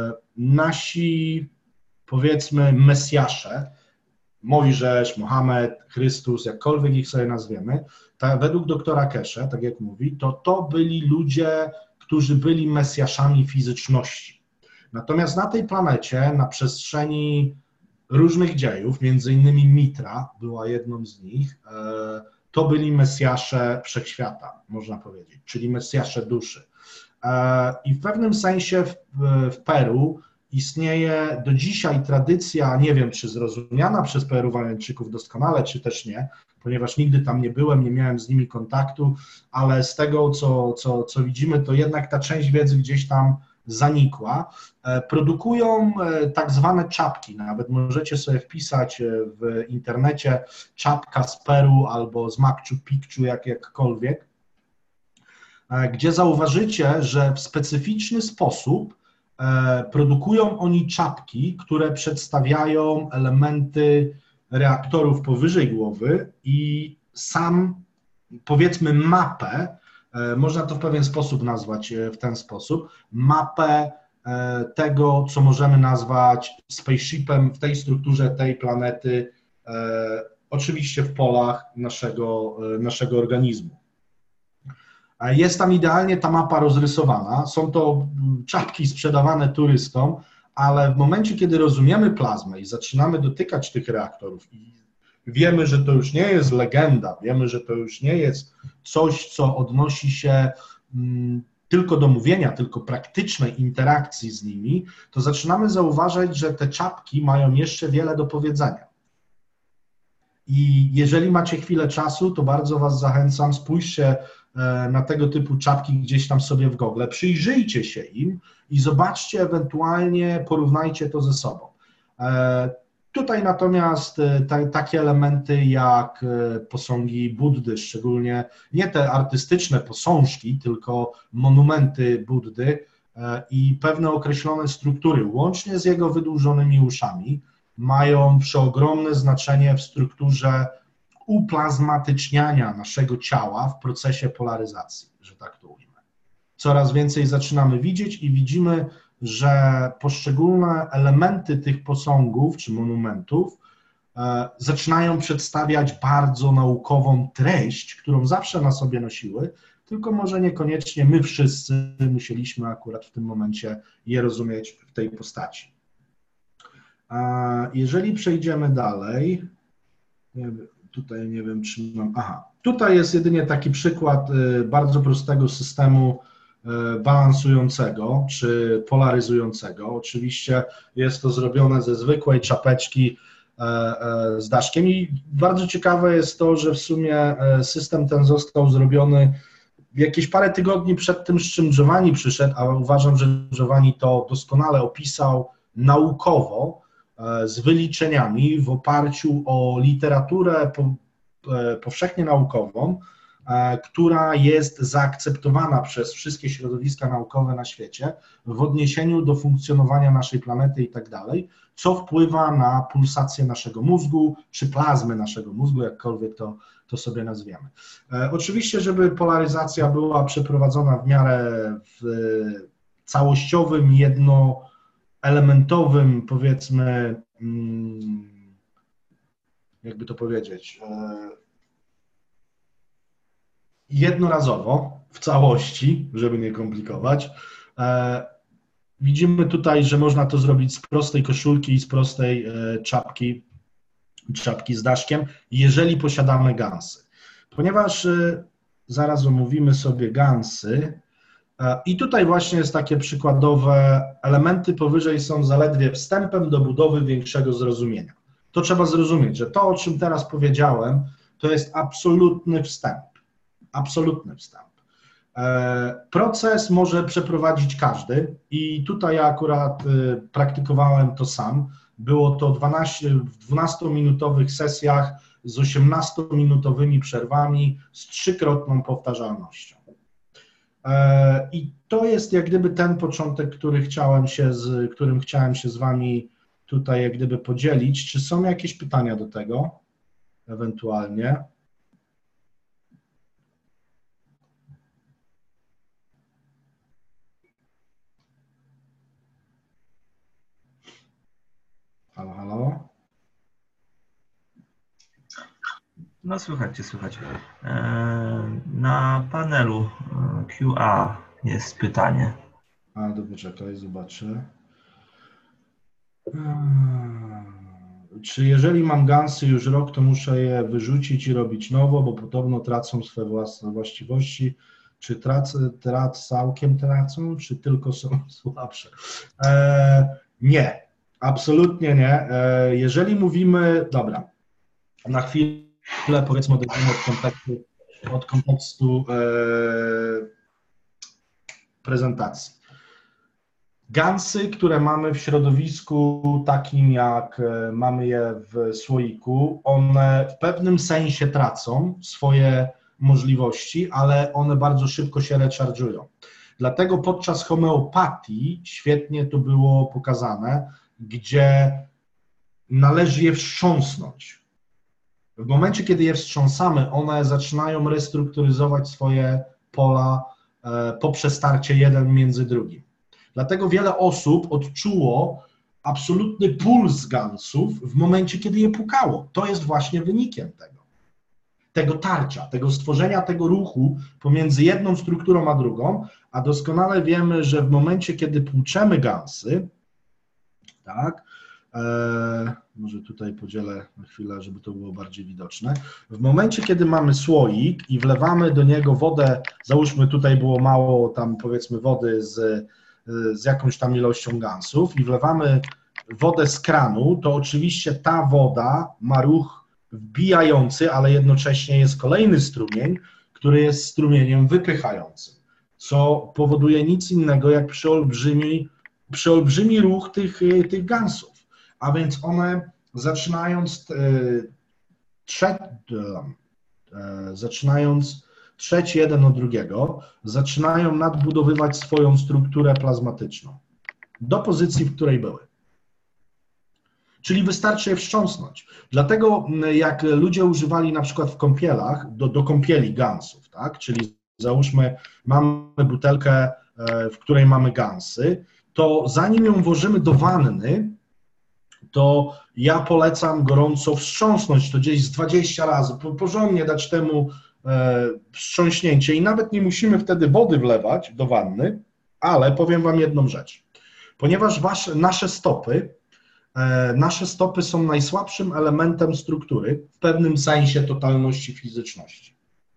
nasi, powiedzmy, mesjasze, Mojżesz, Mohamed, Chrystus, jakkolwiek ich sobie nazwiemy, tak, według doktora Kesze, tak jak mówi, to to byli ludzie, którzy byli mesjaszami fizyczności. Natomiast na tej planecie, na przestrzeni różnych dziejów, między innymi Mitra była jedną z nich, to byli mesjasze wszechświata, można powiedzieć, czyli mesjasze duszy. I w pewnym sensie w, w Peru istnieje do dzisiaj tradycja, nie wiem czy zrozumiana przez Peruwiańczyków doskonale, czy też nie, ponieważ nigdy tam nie byłem, nie miałem z nimi kontaktu, ale z tego, co, co, co widzimy, to jednak ta część wiedzy gdzieś tam zanikła. Produkują tak zwane czapki, nawet możecie sobie wpisać w internecie czapka z Peru albo z Machu Picchu, jak, jakkolwiek, gdzie zauważycie, że w specyficzny sposób produkują oni czapki, które przedstawiają elementy reaktorów powyżej głowy i sam, powiedzmy, mapę, można to w pewien sposób nazwać w ten sposób, mapę tego, co możemy nazwać spaceshipem w tej strukturze tej planety, oczywiście w polach naszego, naszego organizmu. Jest tam idealnie ta mapa rozrysowana, są to czapki sprzedawane turystom, ale w momencie, kiedy rozumiemy plazmę i zaczynamy dotykać tych reaktorów i wiemy, że to już nie jest legenda, wiemy, że to już nie jest coś, co odnosi się mm, tylko do mówienia, tylko praktycznej interakcji z nimi, to zaczynamy zauważać, że te czapki mają jeszcze wiele do powiedzenia. I jeżeli macie chwilę czasu, to bardzo Was zachęcam, spójrzcie na tego typu czapki gdzieś tam sobie w Google, przyjrzyjcie się im i zobaczcie, ewentualnie porównajcie to ze sobą. Tutaj natomiast ta, takie elementy jak posągi Buddy, szczególnie nie te artystyczne posążki, tylko monumenty Buddy i pewne określone struktury, łącznie z jego wydłużonymi uszami, mają przeogromne znaczenie w strukturze uplazmatyczniania naszego ciała w procesie polaryzacji, że tak to ujmę. Coraz więcej zaczynamy widzieć i widzimy, że poszczególne elementy tych posągów czy monumentów e, zaczynają przedstawiać bardzo naukową treść, którą zawsze na sobie nosiły, tylko może niekoniecznie my wszyscy musieliśmy akurat w tym momencie je rozumieć w tej postaci. E, jeżeli przejdziemy dalej, nie wiem, tutaj nie wiem, czy mam, aha, tutaj jest jedynie taki przykład y, bardzo prostego systemu y, balansującego, czy polaryzującego. Oczywiście jest to zrobione ze zwykłej czapeczki y, y, z daszkiem i bardzo ciekawe jest to, że w sumie y, system ten został zrobiony jakieś parę tygodni przed tym, z czym Giovanni przyszedł, a uważam, że Giovanni to doskonale opisał naukowo, z wyliczeniami w oparciu o literaturę powszechnie naukową, która jest zaakceptowana przez wszystkie środowiska naukowe na świecie w odniesieniu do funkcjonowania naszej planety i tak dalej, co wpływa na pulsację naszego mózgu, czy plazmy naszego mózgu, jakkolwiek to, to sobie nazwiemy. Oczywiście, żeby polaryzacja była przeprowadzona w miarę w całościowym, jedno elementowym, powiedzmy, jakby to powiedzieć, jednorazowo, w całości, żeby nie komplikować. Widzimy tutaj, że można to zrobić z prostej koszulki i z prostej czapki, czapki z daszkiem, jeżeli posiadamy gansy. Ponieważ zaraz omówimy sobie gansy. I tutaj właśnie jest takie przykładowe, elementy powyżej są zaledwie wstępem do budowy większego zrozumienia. To trzeba zrozumieć, że to, o czym teraz powiedziałem, to jest absolutny wstęp, absolutny wstęp. Proces może przeprowadzić każdy i tutaj ja akurat praktykowałem to sam. Było to dwanaście, w dwunastominutowych sesjach z osiemnastominutowymi przerwami z trzykrotną powtarzalnością. I to jest jak gdyby ten początek, który chciałem się z, którym chciałem się z Wami tutaj jak gdyby podzielić. Czy są jakieś pytania do tego ewentualnie? Halo, halo? No słychać, słychać. Na panelu Q A jest pytanie. A, dobra, czekaj, zobaczę. Czy jeżeli mam gansy już rok, to muszę je wyrzucić i robić nowo, bo podobno tracą swoje własne właściwości? Czy tracę, trac, całkiem tracą, czy tylko są słabsze? E, nie, absolutnie nie. E, jeżeli mówimy, dobra, na chwilę powiedzmy odejdźmy od kontekstu, od kontekstu e, prezentacji. Gansy, które mamy w środowisku takim jak mamy je w słoiku, one w pewnym sensie tracą swoje możliwości, ale one bardzo szybko się recharge'ują. Dlatego podczas homeopatii świetnie to było pokazane, gdzie należy je wstrząsnąć. W momencie, kiedy je wstrząsamy, one zaczynają restrukturyzować swoje pola po przestarcie jeden między drugim. Dlatego wiele osób odczuło absolutny puls gansów w momencie, kiedy je pukało. To jest właśnie wynikiem tego. Tego tarcia, tego stworzenia tego ruchu pomiędzy jedną strukturą a drugą, a doskonale wiemy, że w momencie, kiedy płuczemy gansy, tak, e, może tutaj podzielę na chwilę, żeby to było bardziej widoczne. W momencie, kiedy mamy słoik i wlewamy do niego wodę, załóżmy tutaj było mało tam powiedzmy wody z z jakąś tam ilością gansów i wlewamy wodę z kranu, to oczywiście ta woda ma ruch wbijający, ale jednocześnie jest kolejny strumień, który jest strumieniem wypychającym, co powoduje nic innego jak przeolbrzymi, przeolbrzymi ruch tych, tych gansów. A więc one zaczynając, trze, zaczynając trzeć jeden od drugiego, zaczynają nadbudowywać swoją strukturę plazmatyczną do pozycji, w której były. Czyli wystarczy je wstrząsnąć. Dlatego jak ludzie używali na przykład w kąpielach, do, do kąpieli gansów, tak? Czyli załóżmy mamy butelkę, w której mamy gansy, to zanim ją włożymy do wanny, to ja polecam gorąco wstrząsnąć to gdzieś z dwadzieścia razy, porządnie dać temu wstrząśnięcie i nawet nie musimy wtedy wody wlewać do wanny, ale powiem Wam jedną rzecz. Ponieważ wasze, nasze stopy, nasze stopy są najsłabszym elementem struktury, w pewnym sensie totalności fizyczności.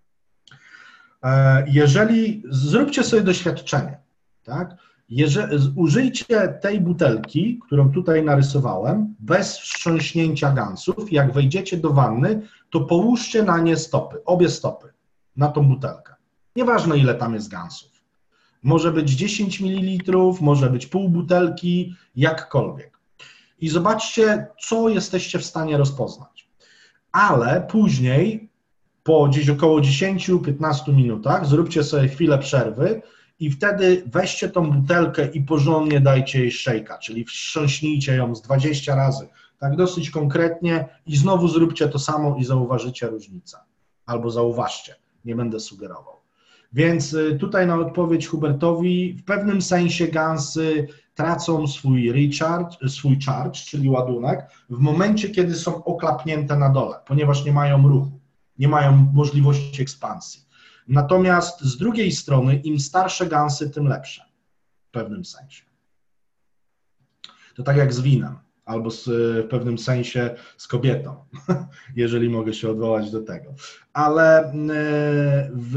Jeżeli, zróbcie sobie doświadczenie, tak? Jeżeli, użyjcie tej butelki, którą tutaj narysowałem, bez wstrząśnięcia gansów. Jak wejdziecie do wanny, to połóżcie na nie stopy, obie stopy, na tą butelkę. Nieważne, ile tam jest gansów. Może być dziesięć mililitrów, może być pół butelki, jakkolwiek. I zobaczcie, co jesteście w stanie rozpoznać. Ale później, po gdzieś około dziesięć do piętnastu minutach, zróbcie sobie chwilę przerwy i wtedy weźcie tą butelkę i porządnie dajcie jej szejka, czyli wstrząśnijcie ją z dwadzieścia razy, tak dosyć konkretnie i znowu zróbcie to samo i zauważycie różnicę. Albo zauważcie, nie będę sugerował. Więc tutaj na odpowiedź Hubertowi, w pewnym sensie gansy tracą swój recharge, swój charge, czyli ładunek, w momencie, kiedy są oklapnięte na dole, ponieważ nie mają ruchu, nie mają możliwości ekspansji. Natomiast z drugiej strony, im starsze gansy, tym lepsze, w pewnym sensie. To tak jak z winem. albo z, w pewnym sensie z kobietą, jeżeli mogę się odwołać do tego. Ale w,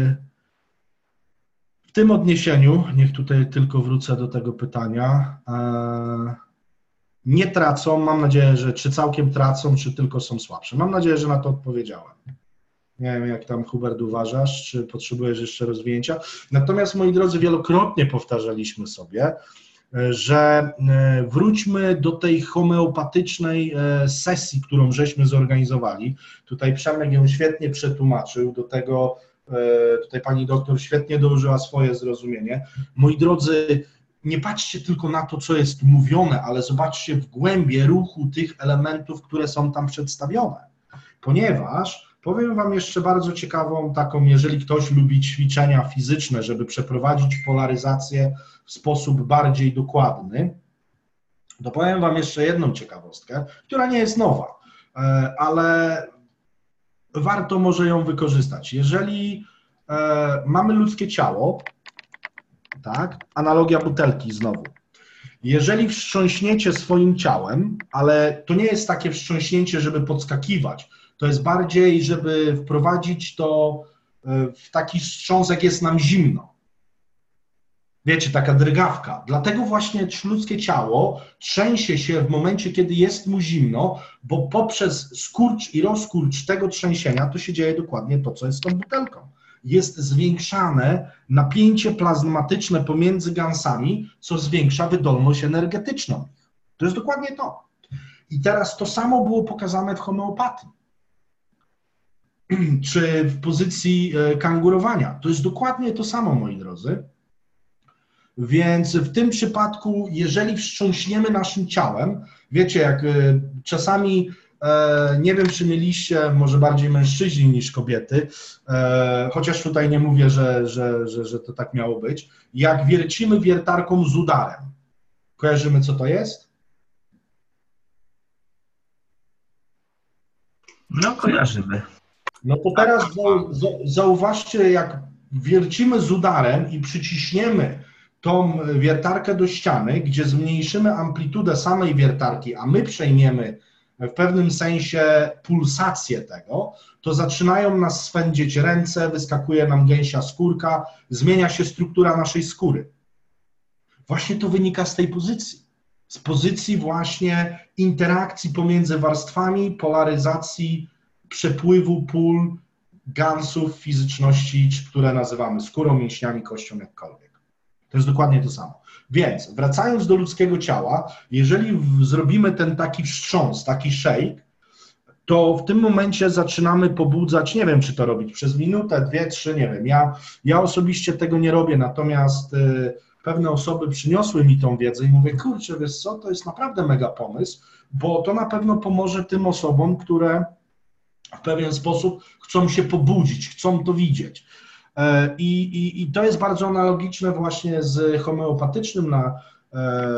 w tym odniesieniu, niech tutaj tylko wrócę do tego pytania, nie tracą, mam nadzieję, że czy całkiem tracą, czy tylko są słabsze. Mam nadzieję, że na to odpowiedziałem. Nie wiem, jak tam, Hubert, uważasz, czy potrzebujesz jeszcze rozwinięcia. Natomiast, moi drodzy, wielokrotnie powtarzaliśmy sobie, że wróćmy do tej homeopatycznej sesji, którą żeśmy zorganizowali. Tutaj Przemek ją świetnie przetłumaczył, do tego tutaj pani doktor świetnie dołożyła swoje zrozumienie. Moi drodzy, nie patrzcie tylko na to, co jest mówione, ale zobaczcie w głębie ruchu tych elementów, które są tam przedstawione. Ponieważ powiem wam jeszcze bardzo ciekawą taką, jeżeli ktoś lubi ćwiczenia fizyczne, żeby przeprowadzić polaryzację w sposób bardziej dokładny, to powiem wam jeszcze jedną ciekawostkę, która nie jest nowa, ale warto może ją wykorzystać. Jeżeli mamy ludzkie ciało, tak, analogia butelki znowu, jeżeli wstrząśniecie swoim ciałem, ale to nie jest takie wstrząśnięcie, żeby podskakiwać, to jest bardziej, żeby wprowadzić to w taki wstrząs, jak jest nam zimno. Wiecie, taka drgawka. Dlatego właśnie ludzkie ciało trzęsie się w momencie, kiedy jest mu zimno, bo poprzez skurcz i rozkurcz tego trzęsienia to się dzieje dokładnie to, co jest z tą butelką. Jest zwiększane napięcie plazmatyczne pomiędzy gansami, co zwiększa wydolność energetyczną. To jest dokładnie to. I teraz to samo było pokazane w homeopatii, czy w pozycji kangurowania. To jest dokładnie to samo, moi drodzy. Więc w tym przypadku, jeżeli wstrząśniemy naszym ciałem, wiecie, jak czasami, nie wiem, czy mieliście, może bardziej mężczyźni niż kobiety, chociaż tutaj nie mówię, że, że, że, że to tak miało być, jak wiercimy wiertarką z udarem. Kojarzymy, co to jest? No, kojarzymy. No to teraz zauważcie, jak wiercimy z udarem i przyciśniemy tą wiertarkę do ściany, gdzie zmniejszymy amplitudę samej wiertarki, a my przejmiemy w pewnym sensie pulsację tego, to zaczynają nas swędzić ręce, wyskakuje nam gęsia skórka, zmienia się struktura naszej skóry. Właśnie to wynika z tej pozycji. Z pozycji właśnie interakcji pomiędzy warstwami, polaryzacji, przepływu pól, gansów, fizyczności, które nazywamy skórą, mięśniami, kością, jakkolwiek. To jest dokładnie to samo. Więc wracając do ludzkiego ciała, jeżeli zrobimy ten taki wstrząs, taki shake, to w tym momencie zaczynamy pobudzać, nie wiem, czy to robić przez minutę, dwie, trzy, nie wiem. Ja, ja osobiście tego nie robię, natomiast y, pewne osoby przyniosły mi tą wiedzę i mówię, kurczę, wiesz co, to jest naprawdę mega pomysł, bo to na pewno pomoże tym osobom, które w pewien sposób chcą się pobudzić, chcą to widzieć. I, i, i to jest bardzo analogiczne właśnie z homeopatycznym na, e,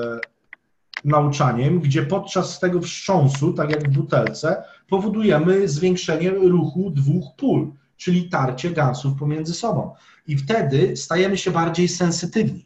nauczaniem, gdzie podczas tego wstrząsu, tak jak w butelce, powodujemy zwiększenie ruchu dwóch pól, czyli tarcie gansów pomiędzy sobą. I wtedy stajemy się bardziej sensytywni.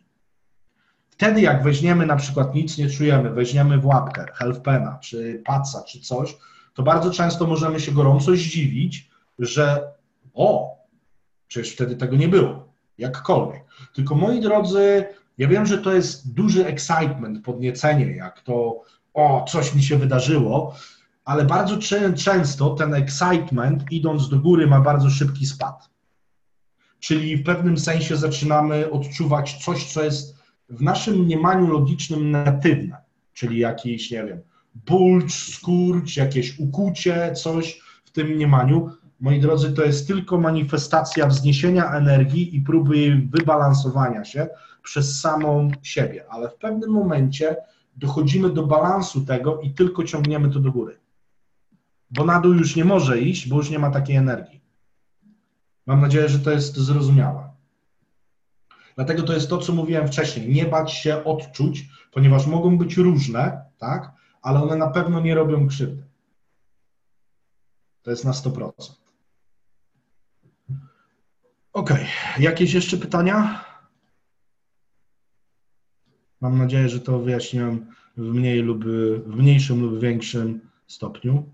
Wtedy jak weźmiemy na przykład nic nie czujemy, weźmiemy w łapkę helfpena, czy paca, czy coś, to bardzo często możemy się gorąco zdziwić, że o, przecież wtedy tego nie było, jakkolwiek. Tylko moi drodzy, ja wiem, że to jest duży excitement, podniecenie, jak to, o, coś mi się wydarzyło, ale bardzo często ten excitement, idąc do góry, ma bardzo szybki spad. Czyli w pewnym sensie zaczynamy odczuwać coś, co jest w naszym mniemaniu logicznym negatywne, czyli jakiś, nie wiem, bulcz, skurcz, jakieś ukucie, coś w tym mniemaniu. Moi drodzy, to jest tylko manifestacja wzniesienia energii i próby jej wybalansowania się przez samą siebie, ale w pewnym momencie dochodzimy do balansu tego i tylko ciągniemy to do góry. Bo na dół już nie może iść, bo już nie ma takiej energii. Mam nadzieję, że to jest zrozumiałe. Dlatego to jest to, co mówiłem wcześniej, nie bać się odczuć, ponieważ mogą być różne, tak, ale one na pewno nie robią krzywdy. To jest na sto procent. Ok, jakieś jeszcze pytania? Mam nadzieję, że to wyjaśniłem w, mniej lub, w mniejszym lub większym stopniu.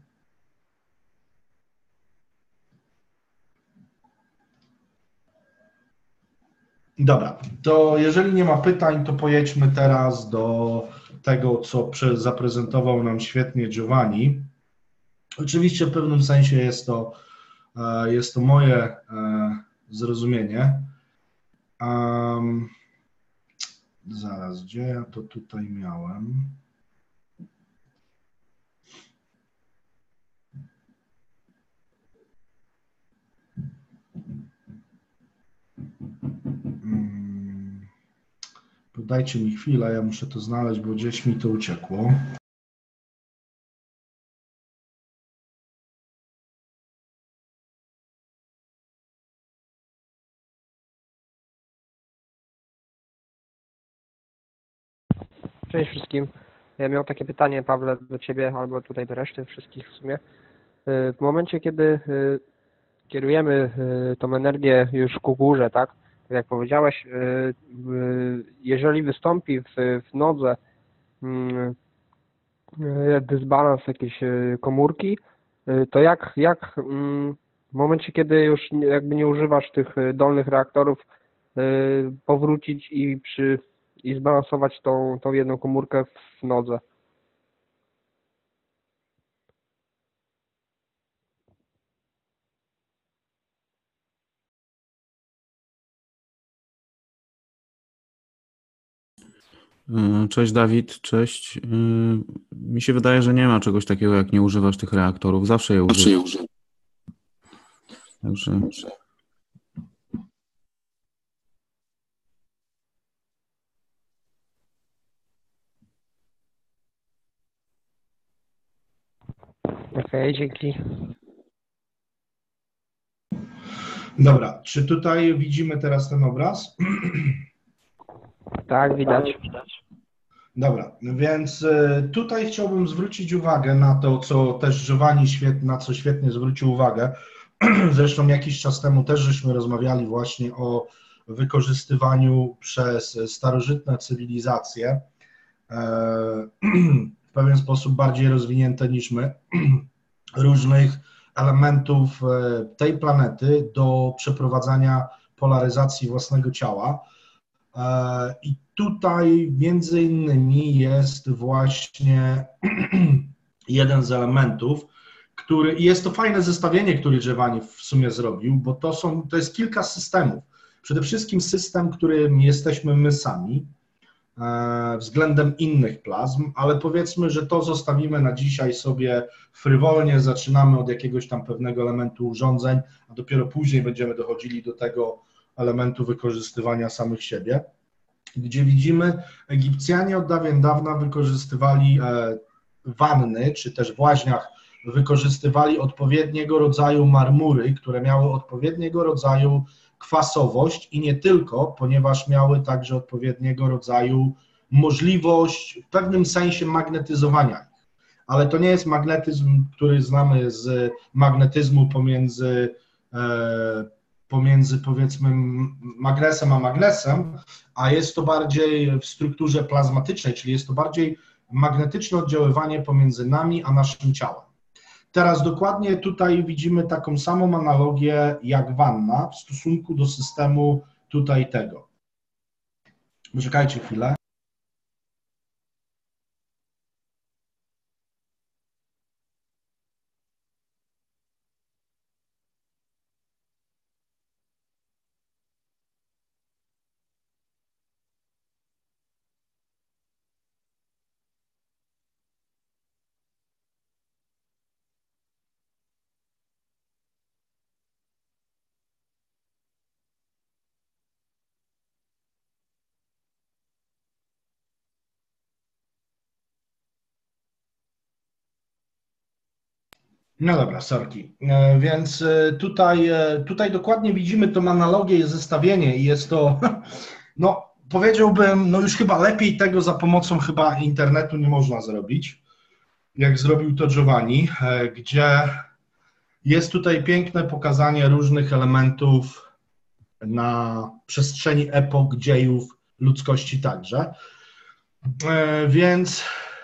Dobra, to jeżeli nie ma pytań, to pojedźmy teraz do tego, co zaprezentował nam świetnie Giovanni. Oczywiście w pewnym sensie jest to, jest to moje zrozumienie. Um, zaraz, gdzie ja to tutaj miałem? Hmm. Dajcie mi chwilę, ja muszę to znaleźć, bo gdzieś mi to uciekło. Cześć wszystkim. Ja miałem takie pytanie, Pawle, do Ciebie albo tutaj do reszty wszystkich w sumie. W momencie, kiedy kierujemy tą energię już ku górze, tak? Tak jak powiedziałeś, jeżeli wystąpi w, w nodze dysbalans jakiejś komórki, to jak, jak w momencie, kiedy już jakby nie używasz tych dolnych reaktorów, powrócić i przy i zbalansować tą, tą jedną komórkę w nodze? Cześć Dawid, cześć. Mi się wydaje, że nie ma czegoś takiego, jak nie używasz tych reaktorów. Zawsze je używasz. Także... Okej, okay, dzięki. Dobra, czy tutaj widzimy teraz ten obraz? Tak, widać. Dobra, więc tutaj chciałbym zwrócić uwagę na to, co też Giovanni świetnie, na co świetnie zwrócił uwagę. Zresztą jakiś czas temu też żeśmy rozmawiali właśnie o wykorzystywaniu przez starożytne cywilizacje, w pewien sposób bardziej rozwinięte niż my, różnych elementów tej planety do przeprowadzania polaryzacji własnego ciała. I tutaj między innymi jest właśnie jeden z elementów, który, i jest to fajne zestawienie, które Giovanni w sumie zrobił, bo to, są, to jest kilka systemów. Przede wszystkim system, którym jesteśmy my sami, względem innych plazm, ale powiedzmy, że to zostawimy na dzisiaj sobie frywolnie, zaczynamy od jakiegoś tam pewnego elementu urządzeń, a dopiero później będziemy dochodzili do tego elementu wykorzystywania samych siebie, gdzie widzimy, Egipcjanie od dawien dawna wykorzystywali wanny, czy też w łaźniach wykorzystywali odpowiedniego rodzaju marmury, które miały odpowiedniego rodzaju kwasowość i nie tylko, ponieważ miały także odpowiedniego rodzaju możliwość w pewnym sensie magnetyzowania ich. Ale to nie jest magnetyzm, który znamy z magnetyzmu pomiędzy, e, pomiędzy powiedzmy magnesem a magnesem, a jest to bardziej w strukturze plazmatycznej, czyli jest to bardziej magnetyczne oddziaływanie pomiędzy nami a naszym ciałem. Teraz dokładnie tutaj widzimy taką samą analogię jak wanna w stosunku do systemu tutaj tego. Poczekajcie chwilę. No dobra, sorki. Więc tutaj, tutaj dokładnie widzimy tą analogię i zestawienie i jest to, no powiedziałbym, no już chyba lepiej tego za pomocą chyba internetu nie można zrobić, jak zrobił to Giovanni, gdzie jest tutaj piękne pokazanie różnych elementów na przestrzeni epok, dziejów ludzkości także. Więc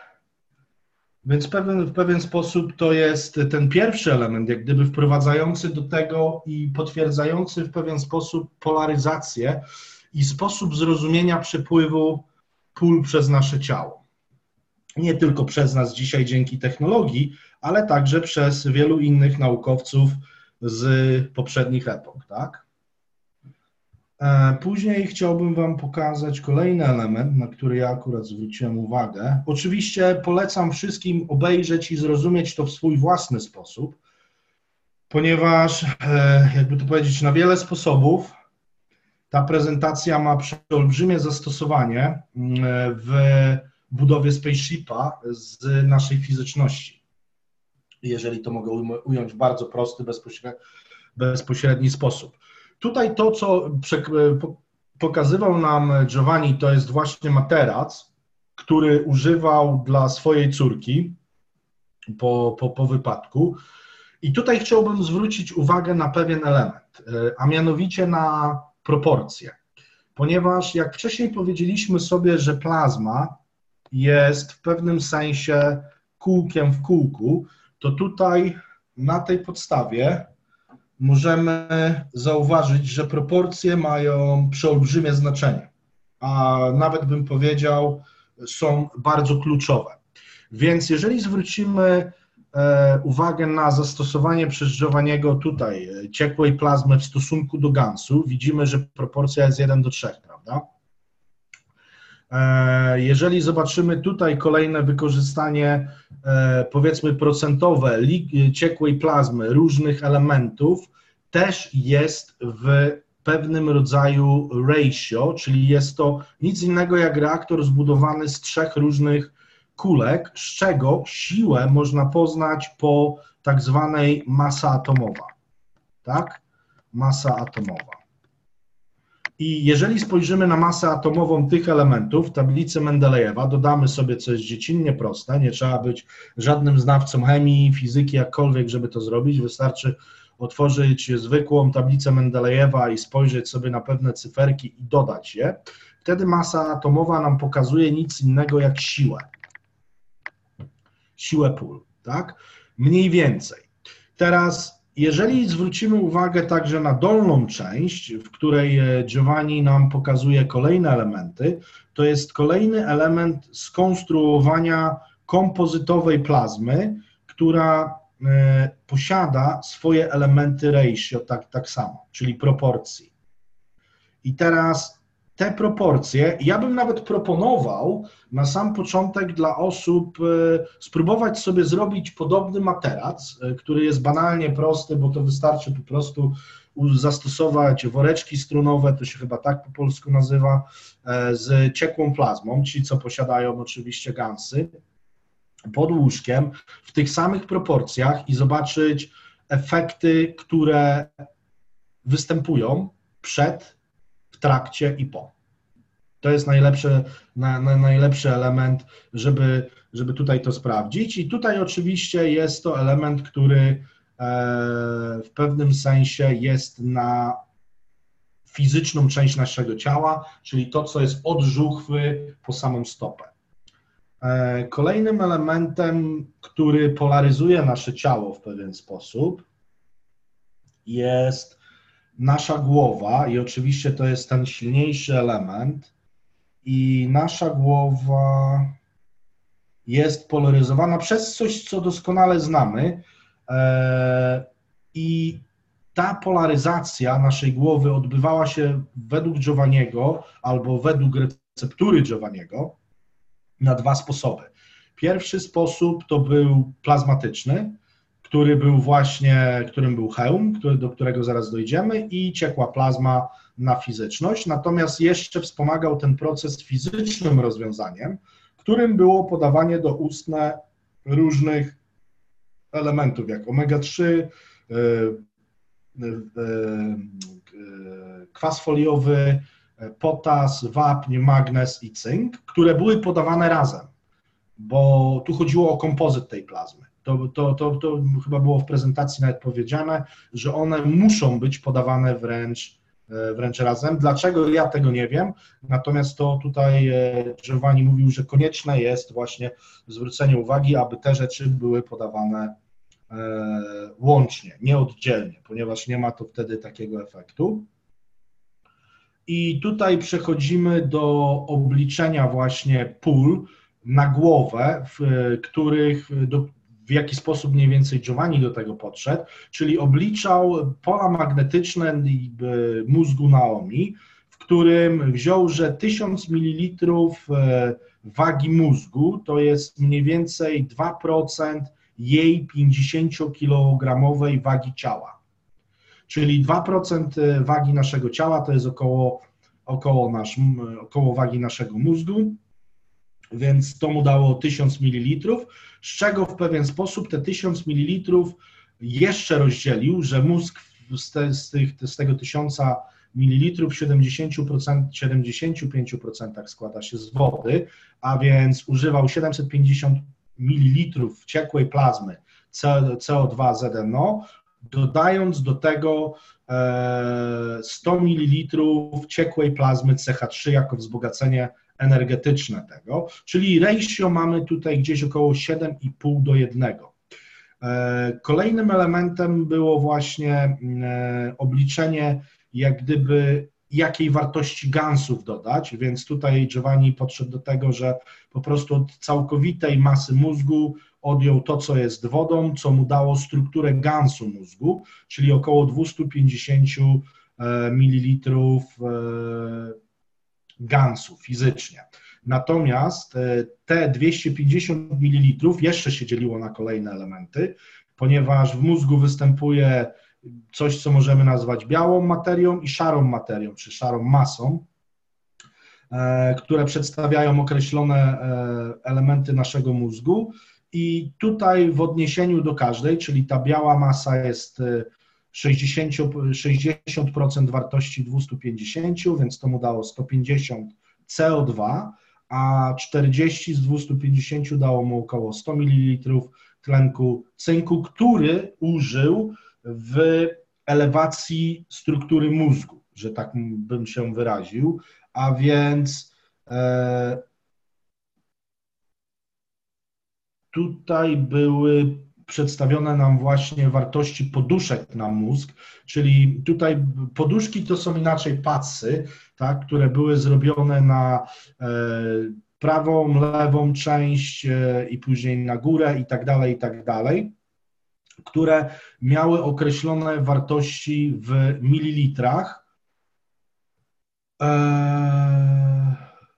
Więc pewien, w pewien sposób to jest ten pierwszy element, jak gdyby wprowadzający do tego i potwierdzający w pewien sposób polaryzację i sposób zrozumienia przepływu pól przez nasze ciało. Nie tylko przez nas dzisiaj dzięki technologii, ale także przez wielu innych naukowców z poprzednich epok, tak? Później chciałbym Wam pokazać kolejny element, na który ja akurat zwróciłem uwagę. Oczywiście polecam wszystkim obejrzeć i zrozumieć to w swój własny sposób, ponieważ, jakby to powiedzieć, na wiele sposobów ta prezentacja ma olbrzymie zastosowanie w budowie spaceshipa z naszej fizyczności, jeżeli to mogę ująć w bardzo prosty, bezpośredni sposób. Tutaj to, co pokazywał nam Giovanni, to jest właśnie materac, który używał dla swojej córki po, po, po wypadku. I tutaj chciałbym zwrócić uwagę na pewien element, a mianowicie na proporcje. Ponieważ jak wcześniej powiedzieliśmy sobie, że plazma jest w pewnym sensie kółkiem w kółku, to tutaj na tej podstawie możemy zauważyć, że proporcje mają przeolbrzymie znaczenie, a nawet bym powiedział, są bardzo kluczowe. Więc jeżeli zwrócimy uwagę na zastosowanie przez Giovanniego tutaj ciekłej plazmy w stosunku do gansu, widzimy, że proporcja jest jeden do trzech, prawda? Jeżeli zobaczymy tutaj kolejne wykorzystanie, powiedzmy procentowe ciekłej plazmy różnych elementów, też jest w pewnym rodzaju ratio, czyli jest to nic innego jak reaktor zbudowany z trzech różnych kulek, z czego siłę można poznać po tak zwanej masa atomowa, tak? Masa atomowa. I jeżeli spojrzymy na masę atomową tych elementów, tablicy Mendelejewa, dodamy sobie coś dziecinnie proste, nie trzeba być żadnym znawcą chemii, fizyki, jakkolwiek, żeby to zrobić, wystarczy otworzyć zwykłą tablicę Mendelejewa i spojrzeć sobie na pewne cyferki i dodać je. Wtedy masa atomowa nam pokazuje nic innego jak siłę. Siłę pól, tak? Mniej więcej. Teraz jeżeli zwrócimy uwagę także na dolną część, w której Giovanni nam pokazuje kolejne elementy, to jest kolejny element skonstruowania kompozytowej plazmy, która posiada swoje elementy ratio tak, tak samo, czyli proporcji. I teraz te proporcje, ja bym nawet proponował na sam początek dla osób spróbować sobie zrobić podobny materac, który jest banalnie prosty, bo to wystarczy po prostu zastosować woreczki strunowe, to się chyba tak po polsku nazywa, z ciekłą plazmą, ci co posiadają oczywiście gansy, pod łóżkiem w tych samych proporcjach i zobaczyć efekty, które występują przed, w trakcie i po. To jest najlepszy, na, na, najlepszy element, żeby, żeby tutaj to sprawdzić. I tutaj oczywiście jest to element, który e, w pewnym sensie jest na fizyczną część naszego ciała, czyli to, co jest od żuchwy po samą stopę. E, kolejnym elementem, który polaryzuje nasze ciało w pewien sposób, jest nasza głowa i oczywiście to jest ten silniejszy element i nasza głowa jest polaryzowana przez coś, co doskonale znamy i ta polaryzacja naszej głowy odbywała się według Giovanniego albo według receptury Giovanniego na dwa sposoby. Pierwszy sposób to był plazmatyczny, który był właśnie, którym był hełm, który, do którego zaraz dojdziemy, i ciekła plazma na fizyczność, natomiast jeszcze wspomagał ten proces fizycznym rozwiązaniem, którym było podawanie do ustne różnych elementów, jak omega trzy, yy, yy, yy, kwas foliowy, potas, wapń, magnez i cynk, które były podawane razem, bo tu chodziło o kompozyt tej plazmy. To, to, to, to chyba było w prezentacji nawet powiedziane, że one muszą być podawane wręcz wręcz razem. Dlaczego? Ja tego nie wiem, natomiast to tutaj Giovanni mówił, że konieczne jest właśnie zwrócenie uwagi, aby te rzeczy były podawane łącznie, nie oddzielnie, ponieważ nie ma to wtedy takiego efektu. I tutaj przechodzimy do obliczenia właśnie pól na głowę, w których, do, w jaki sposób mniej więcej Giovanni do tego podszedł, czyli obliczał pola magnetyczne mózgu Naomi, w którym wziął, że tysiąc mililitrów wagi mózgu to jest mniej więcej dwa procent jej pięćdziesięciokilogramowej wagi ciała. Czyli dwa procent wagi naszego ciała to jest około, około, nasz, około wagi naszego mózgu, więc to mu dało tysiąc mililitrów, z czego w pewien sposób te tysiąc mililitrów jeszcze rozdzielił, że mózg z, te, z, tych, z tego tysiąca mililitrów siedemdziesiąt procent, siedemdziesiąt pięć procent składa się z wody, a więc używał siedemset pięćdziesiąt mililitrów ciekłej plazmy C O dwa Z N O, dodając do tego sto mililitrów ciekłej plazmy C H trzy jako wzbogacenie energetyczne tego, czyli ratio mamy tutaj gdzieś około siedem i pół do jednego. Kolejnym elementem było właśnie obliczenie jak gdyby jakiej wartości gansów dodać, więc tutaj Giovanni podszedł do tego, że po prostu od całkowitej masy mózgu odjął to, co jest wodą, co mu dało strukturę gansu mózgu, czyli około dwieście pięćdziesiąt mililitrów gansu fizycznie. Natomiast te dwieście pięćdziesiąt mililitrów jeszcze się dzieliło na kolejne elementy, ponieważ w mózgu występuje coś, co możemy nazwać białą materią i szarą materią, czy szarą masą, które przedstawiają określone elementy naszego mózgu i tutaj w odniesieniu do każdej, czyli ta biała masa jest sześćdziesiąt procent wartości dwieście pięćdziesiąt, więc to mu dało sto pięćdziesiąt C O dwa, a czterdzieści z dwieście pięćdziesiąt dało mu około sto mililitrów tlenku cynku, który użył w elewacji struktury mózgu, że tak bym się wyraził, a więc e, tutaj były przedstawione nam właśnie wartości poduszek na mózg, czyli tutaj poduszki to są inaczej padsy, tak, które były zrobione na e, prawą, lewą część e, i później na górę i tak dalej, i tak dalej, które miały określone wartości w mililitrach. E,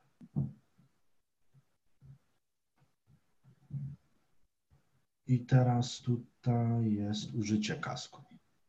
I teraz tutaj jest użycie kasku.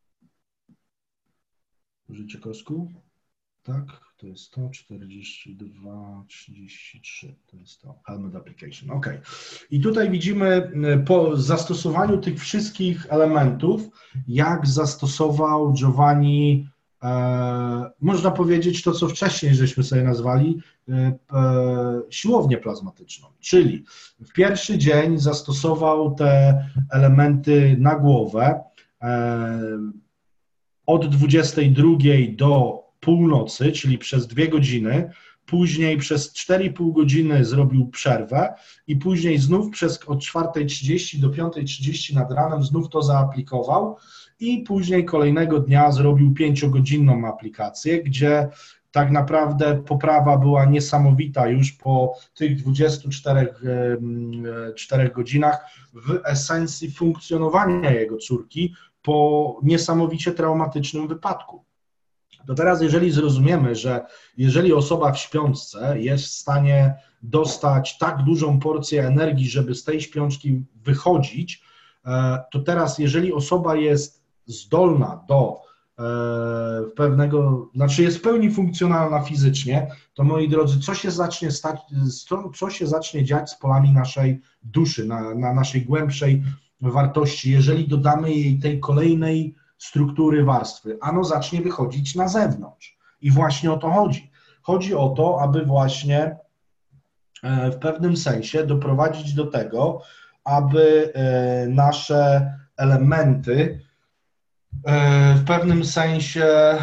Użycie kasku? Tak, to jest to, czterdzieści dwa trzydzieści trzy, to jest to, helmet application, ok. I tutaj widzimy po zastosowaniu tych wszystkich elementów, jak zastosował Giovanni, e, można powiedzieć to, co wcześniej żeśmy sobie nazwali, e, e, siłownię plazmatyczną, czyli w pierwszy dzień zastosował te elementy na głowę e, od dwudziestej drugiej do północy, czyli przez dwie godziny, później przez cztery i pół godziny zrobił przerwę i później znów przez od czwartej trzydzieści do piątej trzydzieści nad ranem znów to zaaplikował i później kolejnego dnia zrobił pięciogodzinną aplikację, gdzie tak naprawdę poprawa była niesamowita już po tych dwudziestu czterech godzinach w esencji funkcjonowania jego córki po niesamowicie traumatycznym wypadku. To teraz jeżeli zrozumiemy, że jeżeli osoba w śpiączce jest w stanie dostać tak dużą porcję energii, żeby z tej śpiączki wychodzić, to teraz jeżeli osoba jest zdolna do pewnego, znaczy jest w pełni funkcjonalna fizycznie, to moi drodzy, co się zacznie stać, co, co się zacznie dziać z polami naszej duszy, na, na naszej głębszej wartości, jeżeli dodamy jej tej kolejnej struktury warstwy, ano zacznie wychodzić na zewnątrz. I właśnie o to chodzi. Chodzi o to, aby właśnie w pewnym sensie doprowadzić do tego, aby nasze elementy w pewnym sensie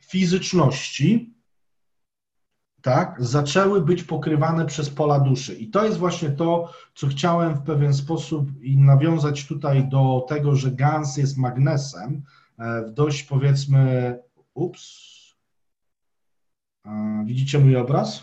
fizyczności, tak, zaczęły być pokrywane przez pola duszy. I to jest właśnie to, co chciałem w pewien sposób i nawiązać tutaj do tego, że Gans jest magnesem w dość, powiedzmy, ups, widzicie mój obraz?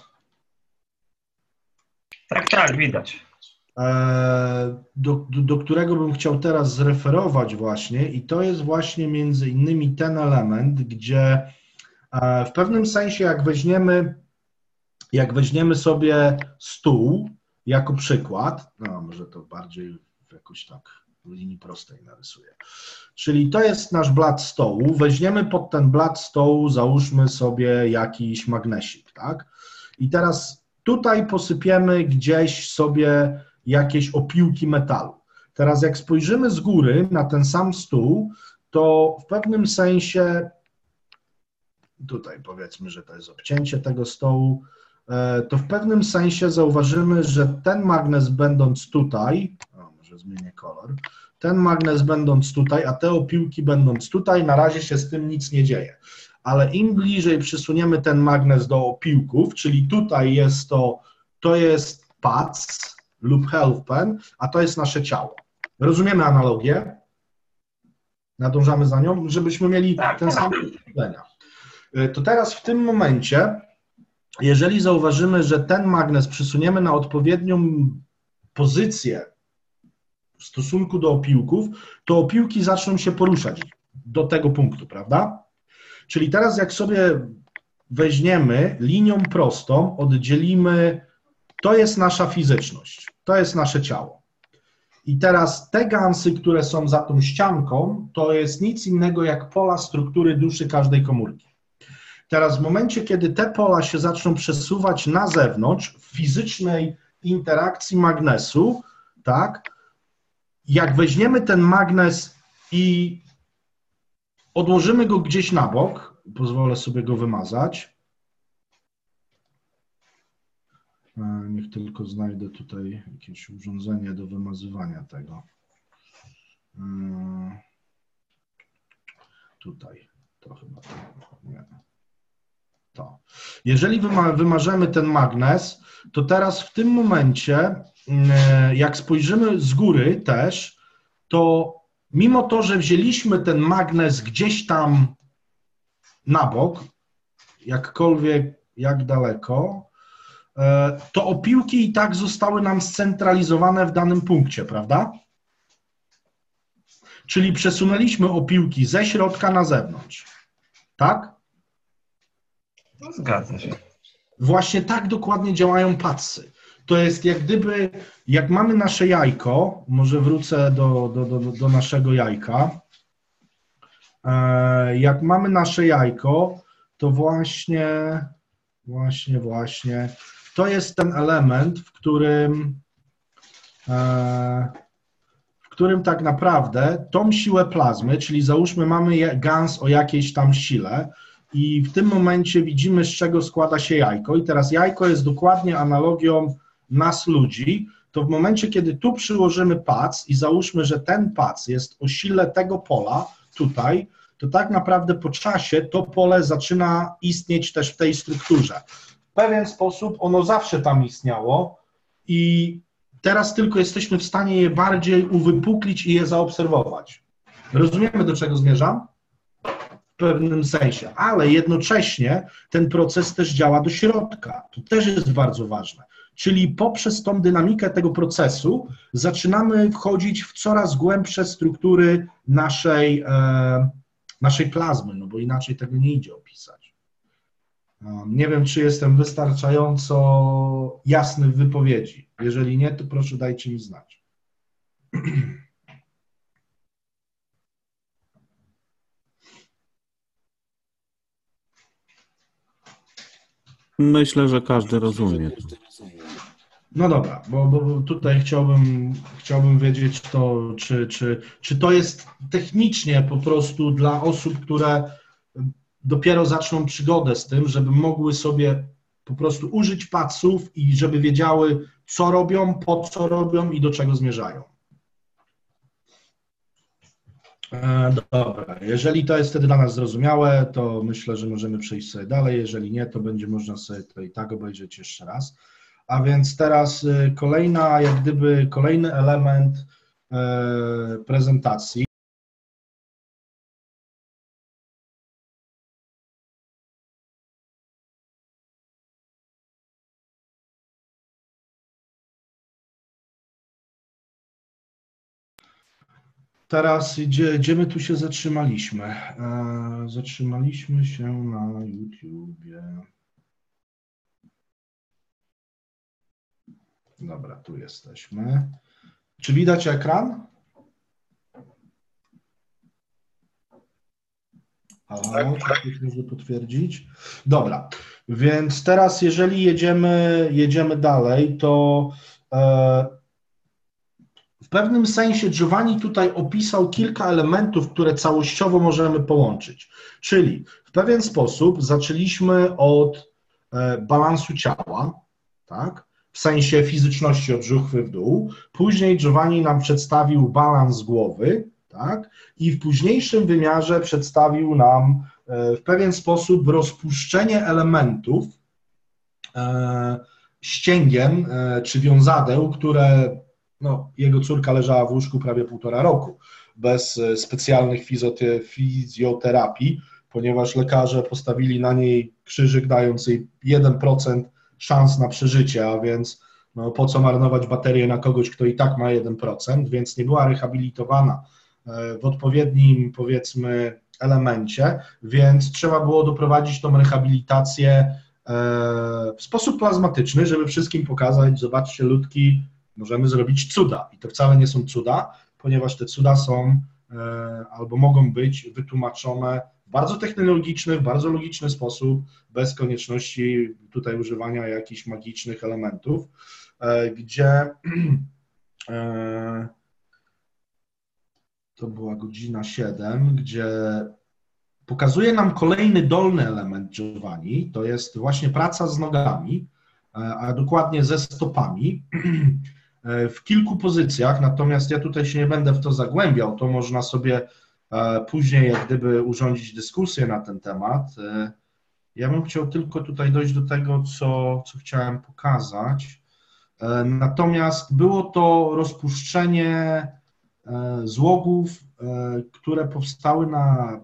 Tak, tak, widać. Do, do, do którego bym chciał teraz zreferować właśnie, i to jest właśnie między innymi ten element, gdzie w pewnym sensie jak weźmiemy, jak weźmiemy sobie stół jako przykład, no może to bardziej jakoś tak w linii prostej narysuję, czyli to jest nasz blat stołu, weźmiemy pod ten blat stołu, załóżmy sobie jakiś magnesik, tak, i teraz tutaj posypiemy gdzieś sobie jakieś opiłki metalu. Teraz jak spojrzymy z góry na ten sam stół, to w pewnym sensie, tutaj powiedzmy, że to jest obcięcie tego stołu, to w pewnym sensie zauważymy, że ten magnes będąc tutaj, o, może zmienię kolor, ten magnes będąc tutaj, a te opiłki będąc tutaj, na razie się z tym nic nie dzieje. Ale im bliżej przysuniemy ten magnes do opiłków, czyli tutaj jest to, to jest P A C lub HealthPen, a to jest nasze ciało. Rozumiemy analogię? Nadążamy za nią, żebyśmy mieli ten sam punkt widzenia. To teraz w tym momencie, jeżeli zauważymy, że ten magnes przysuniemy na odpowiednią pozycję w stosunku do opiłków, to opiłki zaczną się poruszać do tego punktu, prawda? Czyli teraz jak sobie weźmiemy linią prostą, oddzielimy, to jest nasza fizyczność, to jest nasze ciało. I teraz te gansy, które są za tą ścianką, to jest nic innego jak pola struktury duszy każdej komórki. Teraz w momencie, kiedy te pola się zaczną przesuwać na zewnątrz, w fizycznej interakcji magnesu, tak, jak weźmiemy ten magnes i odłożymy go gdzieś na bok, pozwolę sobie go wymazać. Niech tylko znajdę tutaj jakieś urządzenie do wymazywania tego. Tutaj, to chyba nie. To. Jeżeli wyma wymarzemy ten magnes, to teraz w tym momencie, jak spojrzymy z góry też, to mimo to, że wzięliśmy ten magnes gdzieś tam na bok, jakkolwiek, jak daleko, to opiłki i tak zostały nam scentralizowane w danym punkcie, prawda? Czyli przesunęliśmy opiłki ze środka na zewnątrz, tak? No, zgadza się. Właśnie tak dokładnie działają patsy. To jest jak gdyby, jak mamy nasze jajko, może wrócę do, do, do, do naszego jajka, jak mamy nasze jajko, to właśnie, właśnie, właśnie, to jest ten element, w którym, w którym tak naprawdę tą siłę plazmy, czyli załóżmy mamy gans o jakiejś tam sile i w tym momencie widzimy, z czego składa się jajko i teraz jajko jest dokładnie analogią nas ludzi, to w momencie, kiedy tu przyłożymy pac i załóżmy, że ten pac jest o sile tego pola tutaj, to tak naprawdę po czasie to pole zaczyna istnieć też w tej strukturze. W pewien sposób ono zawsze tam istniało i teraz tylko jesteśmy w stanie je bardziej uwypuklić i je zaobserwować. Rozumiemy, do czego zmierzam? W pewnym sensie, ale jednocześnie ten proces też działa do środka. To też jest bardzo ważne. Czyli poprzez tą dynamikę tego procesu zaczynamy wchodzić w coraz głębsze struktury naszej, e, naszej plazmy, no bo inaczej tego nie idzie opisać. Nie wiem, czy jestem wystarczająco jasny w wypowiedzi. Jeżeli nie, to proszę dajcie mi znać. Myślę, że każdy rozumie. No dobra, bo, bo tutaj chciałbym, chciałbym wiedzieć to, czy, czy, czy to jest technicznie po prostu dla osób, które dopiero zaczną przygodę z tym, żeby mogły sobie po prostu użyć paców i żeby wiedziały, co robią, po co robią i do czego zmierzają. E, Dobra, jeżeli to jest wtedy dla nas zrozumiałe, to myślę, że możemy przejść sobie dalej. Jeżeli nie, to będzie można sobie to i tak obejrzeć jeszcze raz. A więc teraz y, kolejna, jak gdyby kolejny element e, prezentacji. Teraz gdzie, gdzie my tu się zatrzymaliśmy? E, zatrzymaliśmy się na YouTubie. Dobra, tu jesteśmy. Czy widać ekran? Halo, czy ktoś może potwierdzić? Dobra, więc teraz jeżeli jedziemy, jedziemy dalej, to e, w pewnym sensie Giovanni tutaj opisał kilka elementów, które całościowo możemy połączyć. Czyli w pewien sposób zaczęliśmy od e, balansu ciała, tak? W sensie fizyczności od żuchwy w dół. Później Giovanni nam przedstawił balans głowy, tak? I w późniejszym wymiarze przedstawił nam e, w pewien sposób rozpuszczenie elementów e, ścięgien e, czy wiązadeł, które no, jego córka leżała w łóżku prawie półtora roku bez specjalnych fizjoterapii, ponieważ lekarze postawili na niej krzyżyk, dając jej jeden procent szans na przeżycie, a więc no, po co marnować baterię na kogoś, kto i tak ma jeden procent, więc nie była rehabilitowana w odpowiednim, powiedzmy, elemencie, więc trzeba było doprowadzić tą rehabilitację w sposób plazmatyczny, żeby wszystkim pokazać, zobaczcie ludki, możemy zrobić cuda i to wcale nie są cuda, ponieważ te cuda są albo mogą być wytłumaczone w bardzo technologiczny, w bardzo logiczny sposób, bez konieczności tutaj używania jakichś magicznych elementów, gdzie to była godzina siedem, gdzie pokazuje nam kolejny dolny element Giovanni, to jest właśnie praca z nogami, a dokładnie ze stopami, w kilku pozycjach, natomiast ja tutaj się nie będę w to zagłębiał, to można sobie później jak gdyby urządzić dyskusję na ten temat. Ja bym chciał tylko tutaj dojść do tego, co, co chciałem pokazać. Natomiast było to rozpuszczenie złogów, które powstały na,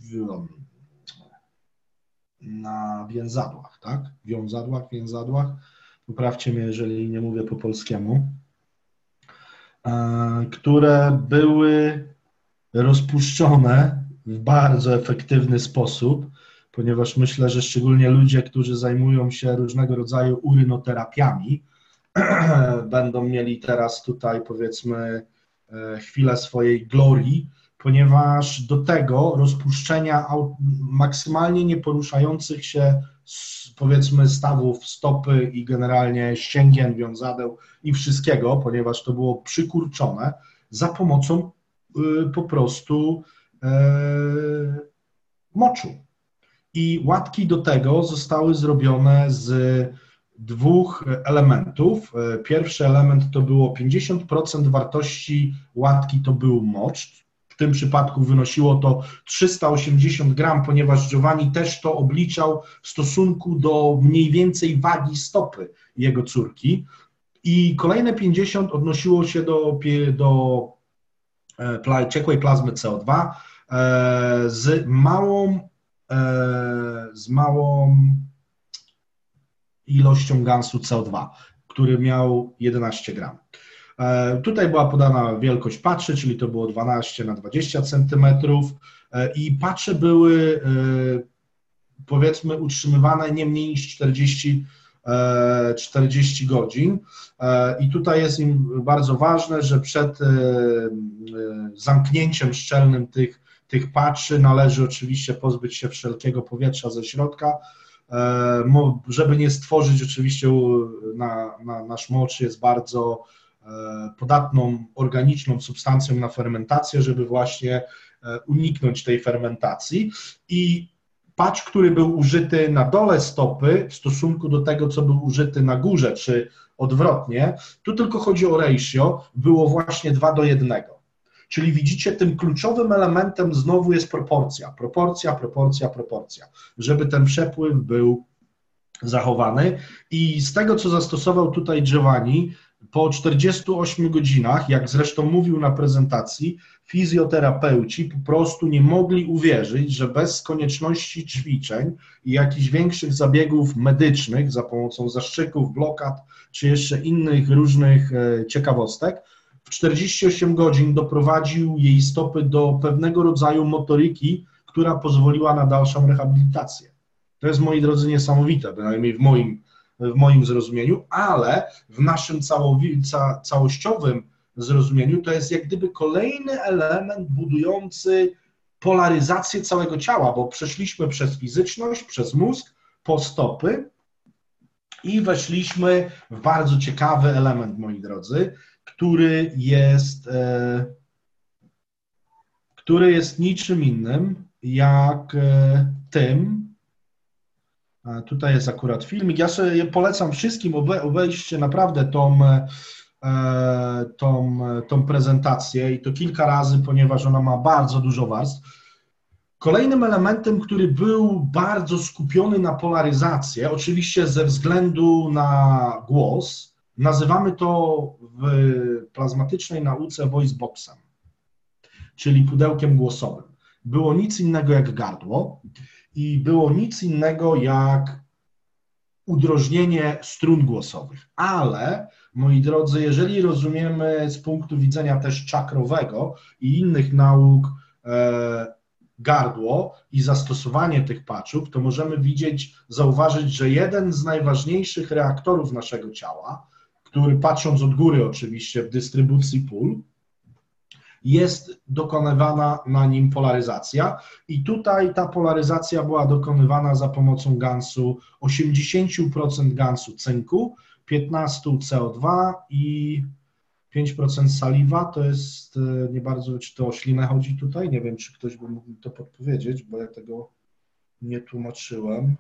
na więzadłach, tak? Wiązadłach, więzadłach. Poprawcie mnie, jeżeli nie mówię po polskiemu. Które były rozpuszczone w bardzo efektywny sposób, ponieważ myślę, że szczególnie ludzie, którzy zajmują się różnego rodzaju urynoterapiami, będą mieli teraz tutaj, powiedzmy, chwilę swojej glorii, ponieważ do tego rozpuszczenia maksymalnie nieporuszających się, powiedzmy, stawów stopy i generalnie ścięgien, wiązadeł i wszystkiego, ponieważ to było przykurczone za pomocą y, po prostu y, moczu. I łatki do tego zostały zrobione z dwóch elementów. Pierwszy element to było pięćdziesiąt procent wartości łatki to był mocz. W tym przypadku wynosiło to trzysta osiemdziesiąt gram, ponieważ Giovanni też to obliczał w stosunku do mniej więcej wagi stopy jego córki. I kolejne pięćdziesiąt odnosiło się do, do ciekłej plazmy C O dwa z małą, z małą ilością gansu C O dwa, który miał jedenaście gram. Tutaj była podana wielkość patrzy, czyli to było dwanaście na dwadzieścia centymetrów i patrzy były, powiedzmy, utrzymywane nie mniej niż czterdzieści, czterdzieści godzin i tutaj jest im bardzo ważne, że przed zamknięciem szczelnym tych, tych patrzy należy oczywiście pozbyć się wszelkiego powietrza ze środka, żeby nie stworzyć oczywiście na, na nasz mocz jest bardzo podatną, organiczną substancją na fermentację, żeby właśnie uniknąć tej fermentacji i patch, który był użyty na dole stopy w stosunku do tego, co był użyty na górze, czy odwrotnie, tu tylko chodzi o ratio, było właśnie dwa do jednego. Czyli widzicie, tym kluczowym elementem znowu jest proporcja, proporcja, proporcja, proporcja, żeby ten przepływ był zachowany. I z tego, co zastosował tutaj Giovanni, po czterdziestu ośmiu godzinach, jak zresztą mówił na prezentacji, fizjoterapeuci po prostu nie mogli uwierzyć, że bez konieczności ćwiczeń i jakichś większych zabiegów medycznych za pomocą zastrzyków, blokad czy jeszcze innych różnych ciekawostek, w czterdzieści osiem godzin doprowadził jej stopy do pewnego rodzaju motoryki, która pozwoliła na dalszą rehabilitację. To jest, moi drodzy, niesamowite, bynajmniej w moim, w moim zrozumieniu, ale w naszym całowi, ca, całościowym zrozumieniu to jest jak gdyby kolejny element budujący polaryzację całego ciała, bo przeszliśmy przez fizyczność, przez mózg, po stopy i weszliśmy w bardzo ciekawy element, moi drodzy, który jest, e, który jest niczym innym jak e, tym. A tutaj jest akurat filmik. Ja sobie polecam wszystkim obe, obejrzcie naprawdę tą, e, tą, tą prezentację i to kilka razy, ponieważ ona ma bardzo dużo warstw. Kolejnym elementem, który był bardzo skupiony na polaryzację, oczywiście ze względu na głos, nazywamy to w plazmatycznej nauce voice boxem, czyli pudełkiem głosowym. Było nic innego jak gardło i było nic innego jak udrożnienie strun głosowych. Ale, moi drodzy, jeżeli rozumiemy z punktu widzenia też czakrowego i innych nauk e, gardło i zastosowanie tych patchów, to możemy widzieć, zauważyć, że jeden z najważniejszych reaktorów naszego ciała, który patrząc od góry oczywiście w dystrybucji pól, jest dokonywana na nim polaryzacja i tutaj ta polaryzacja była dokonywana za pomocą gansu, osiemdziesiąt procent gansu cynku, piętnaście procent C O dwa i pięć procent saliwa. To jest, nie bardzo, czy to o ślinę chodzi tutaj, nie wiem, czy ktoś by mógł mi to podpowiedzieć, bo ja tego nie tłumaczyłem.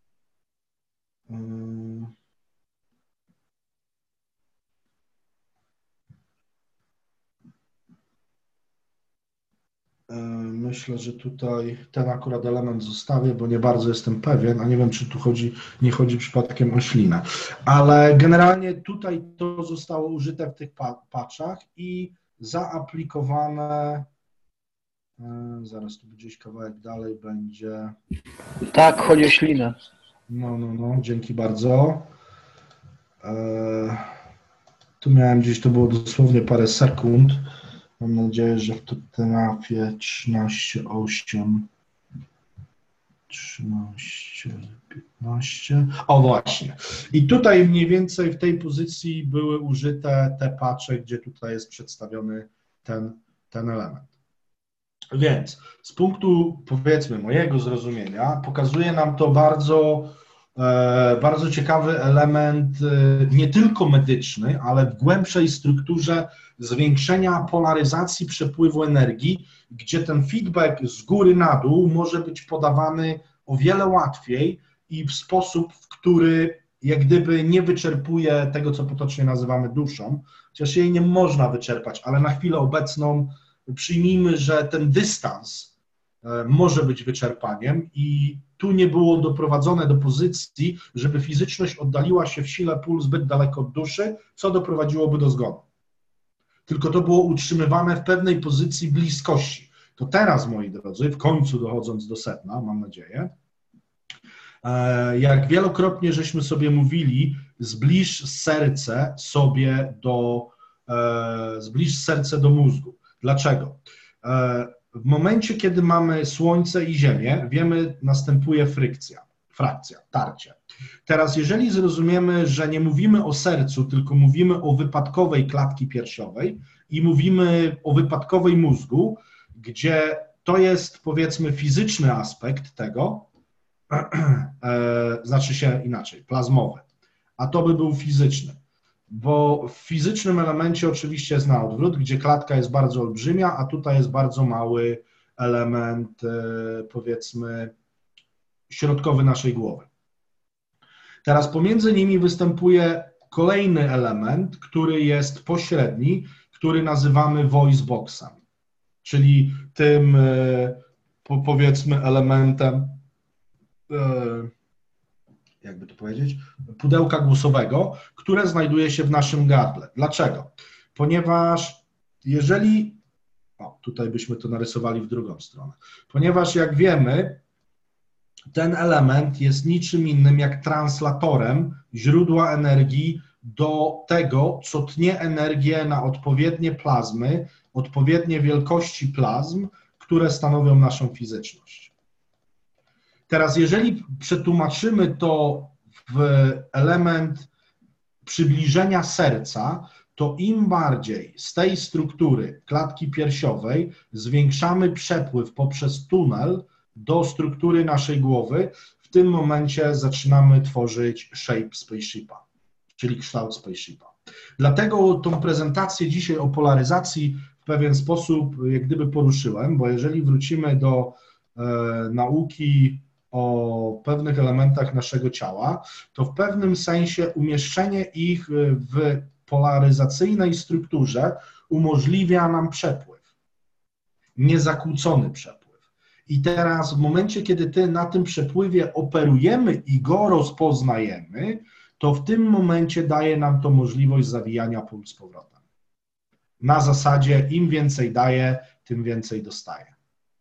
Myślę, że tutaj ten akurat element zostawię, bo nie bardzo jestem pewien, a nie wiem, czy tu chodzi, nie chodzi przypadkiem o ślinę. Ale generalnie tutaj to zostało użyte w tych patchach i zaaplikowane, zaraz tu gdzieś kawałek dalej będzie. Tak, chodzi o ślinę. No, no, no, dzięki bardzo. Tu miałem gdzieś, to było dosłownie parę sekund. Mam nadzieję, że w to trafię. Trzynaście, osiem, trzynaście, piętnaście. O właśnie. I tutaj mniej więcej w tej pozycji były użyte te patche, gdzie tutaj jest przedstawiony ten, ten element. Więc z punktu, powiedzmy, mojego zrozumienia pokazuje nam to bardzo, e, bardzo ciekawy element, e, nie tylko medyczny, ale w głębszej strukturze zwiększenia polaryzacji przepływu energii, gdzie ten feedback z góry na dół może być podawany o wiele łatwiej i w sposób, w który jak gdyby nie wyczerpuje tego, co potocznie nazywamy duszą, chociaż jej nie można wyczerpać, ale na chwilę obecną przyjmijmy, że ten dystans może być wyczerpaniem i tu nie było doprowadzone do pozycji, żeby fizyczność oddaliła się w sile pól zbyt daleko od duszy, co doprowadziłoby do zgonu. Tylko to było utrzymywane w pewnej pozycji bliskości. To teraz, moi drodzy, w końcu dochodząc do sedna, mam nadzieję, jak wielokrotnie żeśmy sobie mówili, zbliż serce sobie do, zbliż serce do mózgu. Dlaczego? W momencie, kiedy mamy Słońce i Ziemię, wiemy, następuje frykcja, frakcja, tarcie. Teraz, jeżeli zrozumiemy, że nie mówimy o sercu, tylko mówimy o wypadkowej klatki piersiowej i mówimy o wypadkowej mózgu, gdzie to jest, powiedzmy, fizyczny aspekt tego, e, znaczy się inaczej, plazmowy, a to by był fizyczny, bo w fizycznym elemencie oczywiście jest na odwrót, gdzie klatka jest bardzo olbrzymia, a tutaj jest bardzo mały element, e, powiedzmy, środkowy naszej głowy. Teraz pomiędzy nimi występuje kolejny element, który jest pośredni, który nazywamy voice boxem. czyli tym powiedzmy elementem, jakby to powiedzieć, pudełka głosowego, które znajduje się w naszym gardle. Dlaczego? Ponieważ jeżeli, o, tutaj byśmy to narysowali w drugą stronę, ponieważ jak wiemy, ten element jest niczym innym jak translatorem źródła energii do tego, co tnie energię na odpowiednie plazmy, odpowiednie wielkości plazm, które stanowią naszą fizyczność. Teraz, jeżeli przetłumaczymy to w element przybliżenia serca, to im bardziej z tej struktury klatki piersiowej zwiększamy przepływ poprzez tunel do struktury naszej głowy, w tym momencie zaczynamy tworzyć shape spaceshipa, czyli kształt spaceshipa. Dlatego tą prezentację dzisiaj o polaryzacji w pewien sposób jak gdyby poruszyłem, bo jeżeli wrócimy do e, nauki o pewnych elementach naszego ciała, to w pewnym sensie umieszczenie ich w polaryzacyjnej strukturze umożliwia nam przepływ, niezakłócony przepływ. I teraz w momencie, kiedy ty na tym przepływie operujemy i go rozpoznajemy, to w tym momencie daje nam to możliwość zawijania pól z powrotem. Na zasadzie im więcej daje, tym więcej dostaje.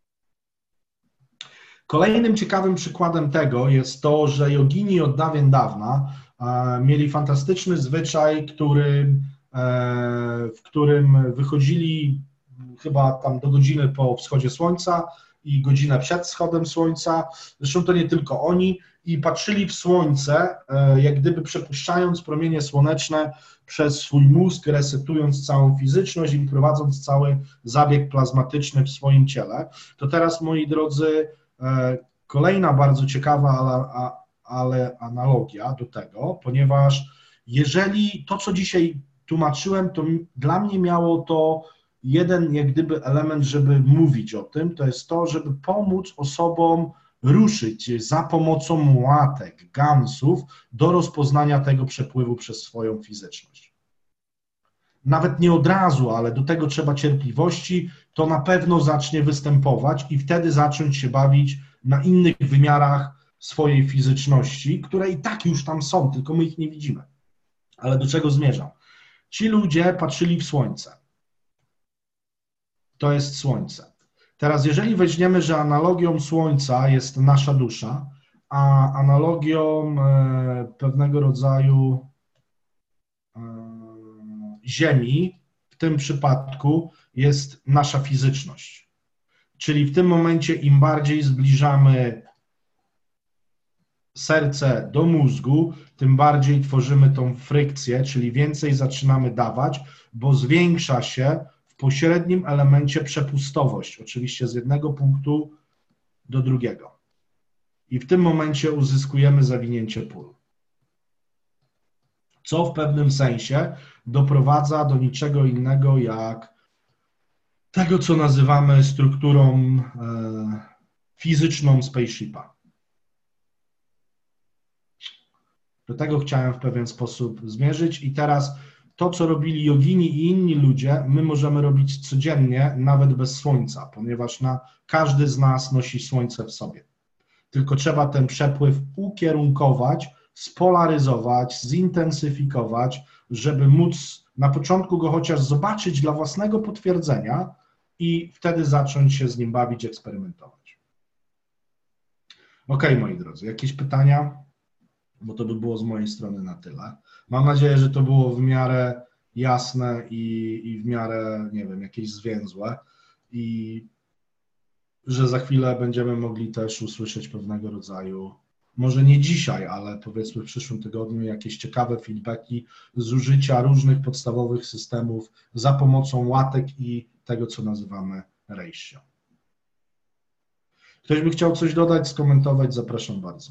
Kolejnym ciekawym przykładem tego jest to, że jogini od dawien dawna e, mieli fantastyczny zwyczaj, który, e, w którym wychodzili chyba tam do godziny po wschodzie słońca i godzinę przed wschodem słońca, zresztą to nie tylko oni, i patrzyli w słońce, e, jak gdyby przepuszczając promienie słoneczne przez swój mózg, resetując całą fizyczność i prowadząc cały zabieg plazmatyczny w swoim ciele. To teraz, moi drodzy, kolejna bardzo ciekawa, ale, ale analogia do tego, ponieważ jeżeli to, co dzisiaj tłumaczyłem, to dla mnie miało to jeden jak gdyby element, żeby mówić o tym, to jest to, żeby pomóc osobom ruszyć za pomocą łatek, gansów do rozpoznania tego przepływu przez swoją fizyczność. Nawet nie od razu, ale do tego trzeba cierpliwości, to na pewno zacznie występować i wtedy zacząć się bawić na innych wymiarach swojej fizyczności, które i tak już tam są, tylko my ich nie widzimy. Ale do czego zmierzam? Ci ludzie patrzyli w słońce. To jest słońce. Teraz jeżeli weźmiemy, że analogią słońca jest nasza dusza, a analogią pewnego rodzaju Ziemi w tym przypadku jest nasza fizyczność. Czyli w tym momencie im bardziej zbliżamy serce do mózgu, tym bardziej tworzymy tą frykcję, czyli więcej zaczynamy dawać, bo zwiększa się w pośrednim elemencie przepustowość, oczywiście z jednego punktu do drugiego. I w tym momencie uzyskujemy zawinięcie pól. Co w pewnym sensie doprowadza do niczego innego jak tego, co nazywamy strukturą e, fizyczną spaceshipa. Do tego chciałem w pewien sposób zmierzyć i teraz to, co robili jogini i inni ludzie, my możemy robić codziennie, nawet bez słońca, ponieważ na, każdy z nas nosi słońce w sobie. Tylko trzeba ten przepływ ukierunkować, spolaryzować, zintensyfikować, żeby móc na początku go chociaż zobaczyć dla własnego potwierdzenia i wtedy zacząć się z nim bawić, eksperymentować. Ok, moi drodzy, jakieś pytania? Bo to by było z mojej strony na tyle. Mam nadzieję, że to było w miarę jasne i, i w miarę, nie wiem, jakieś zwięzłe i że za chwilę będziemy mogli też usłyszeć pewnego rodzaju, może nie dzisiaj, ale powiedzmy w przyszłym tygodniu, jakieś ciekawe feedbacki z użycia różnych podstawowych systemów za pomocą łatek i tego, co nazywamy ratio. Ktoś by chciał coś dodać, skomentować? Zapraszam bardzo.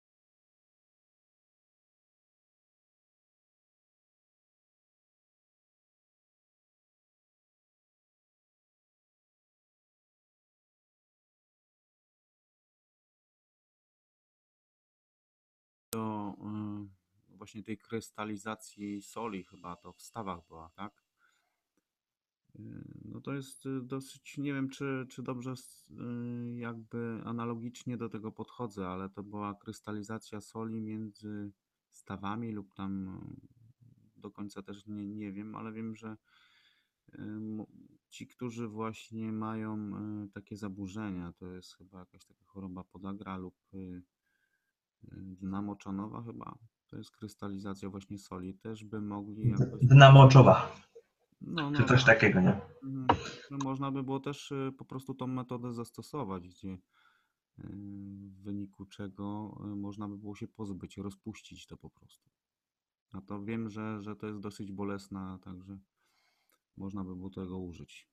Do y, właśnie tej krystalizacji soli chyba to w stawach była, tak? No to jest y, dosyć, nie wiem czy, czy dobrze s- y, jakby analogicznie do tego podchodzę, ale to była krystalizacja soli między stawami lub tam y, do końca też nie, nie wiem, ale wiem, że y, mo- ci, którzy właśnie mają y, takie zaburzenia, to jest chyba jakaś taka choroba podagra lub y, y, dna moczanowa chyba, to jest krystalizacja właśnie soli, też by mogli jakoś, Dna moczowa, no, czy no coś tak. takiego, nie? Mhm. No można by było też y, po prostu tą metodę zastosować, gdzie y, w wyniku czego y, można by było się pozbyć, rozpuścić to po prostu. A to wiem, że, że to jest dosyć bolesna, także można by było tego użyć.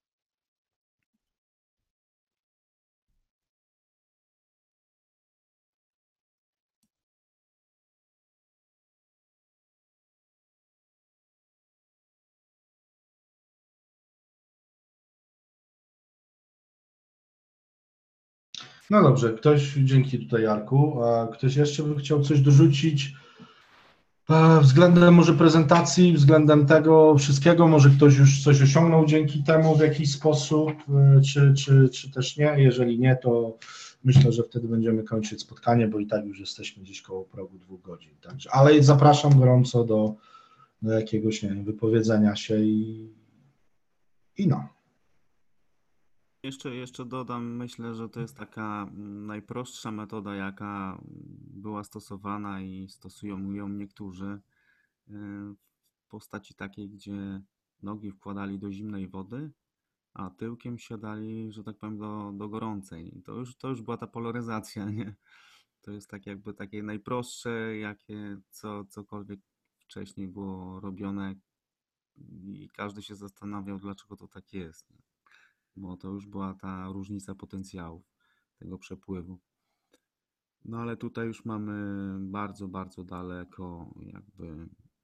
No dobrze, ktoś, dzięki tutaj Jarku, a ktoś jeszcze by chciał coś dorzucić e, względem może prezentacji, względem tego wszystkiego, może ktoś już coś osiągnął dzięki temu w jakiś sposób, e, czy, czy, czy też nie, jeżeli nie, to myślę, że wtedy będziemy kończyć spotkanie, bo i tak już jesteśmy gdzieś koło progu dwóch godzin, także, ale zapraszam gorąco do, do jakiegoś, nie wiem, wypowiedzenia się i, i no. Jeszcze, jeszcze dodam, myślę, że to jest taka mm, najprostsza metoda, jaka mm, była stosowana i stosują ją niektórzy y, w postaci takiej, gdzie nogi wkładali do zimnej wody, a tyłkiem siadali, że tak powiem, do, do gorącej. I to już, to już była ta polaryzacja, nie? To jest tak jakby takie najprostsze, jakie co, cokolwiek wcześniej było robione i każdy się zastanawiał, dlaczego to tak jest, nie? Bo to już była ta różnica potencjałów tego przepływu. No ale tutaj już mamy bardzo, bardzo daleko, jakby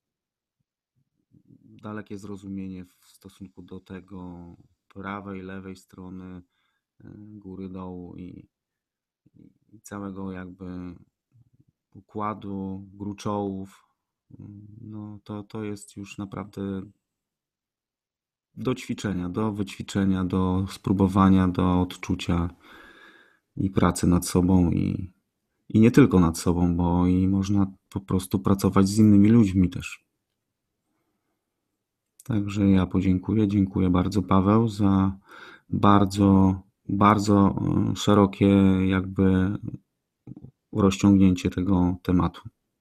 dalekie zrozumienie w stosunku do tego prawej, lewej strony, y, góry, dołu i, i całego jakby układu gruczołów. No to, to jest już naprawdę do ćwiczenia, do wyćwiczenia, do spróbowania, do odczucia i pracy nad sobą i, i nie tylko nad sobą, bo i można po prostu pracować z innymi ludźmi też. Także ja podziękuję. Dziękuję bardzo, Paweł, za bardzo, bardzo e, szerokie jakby rozciągnięcie tego tematu.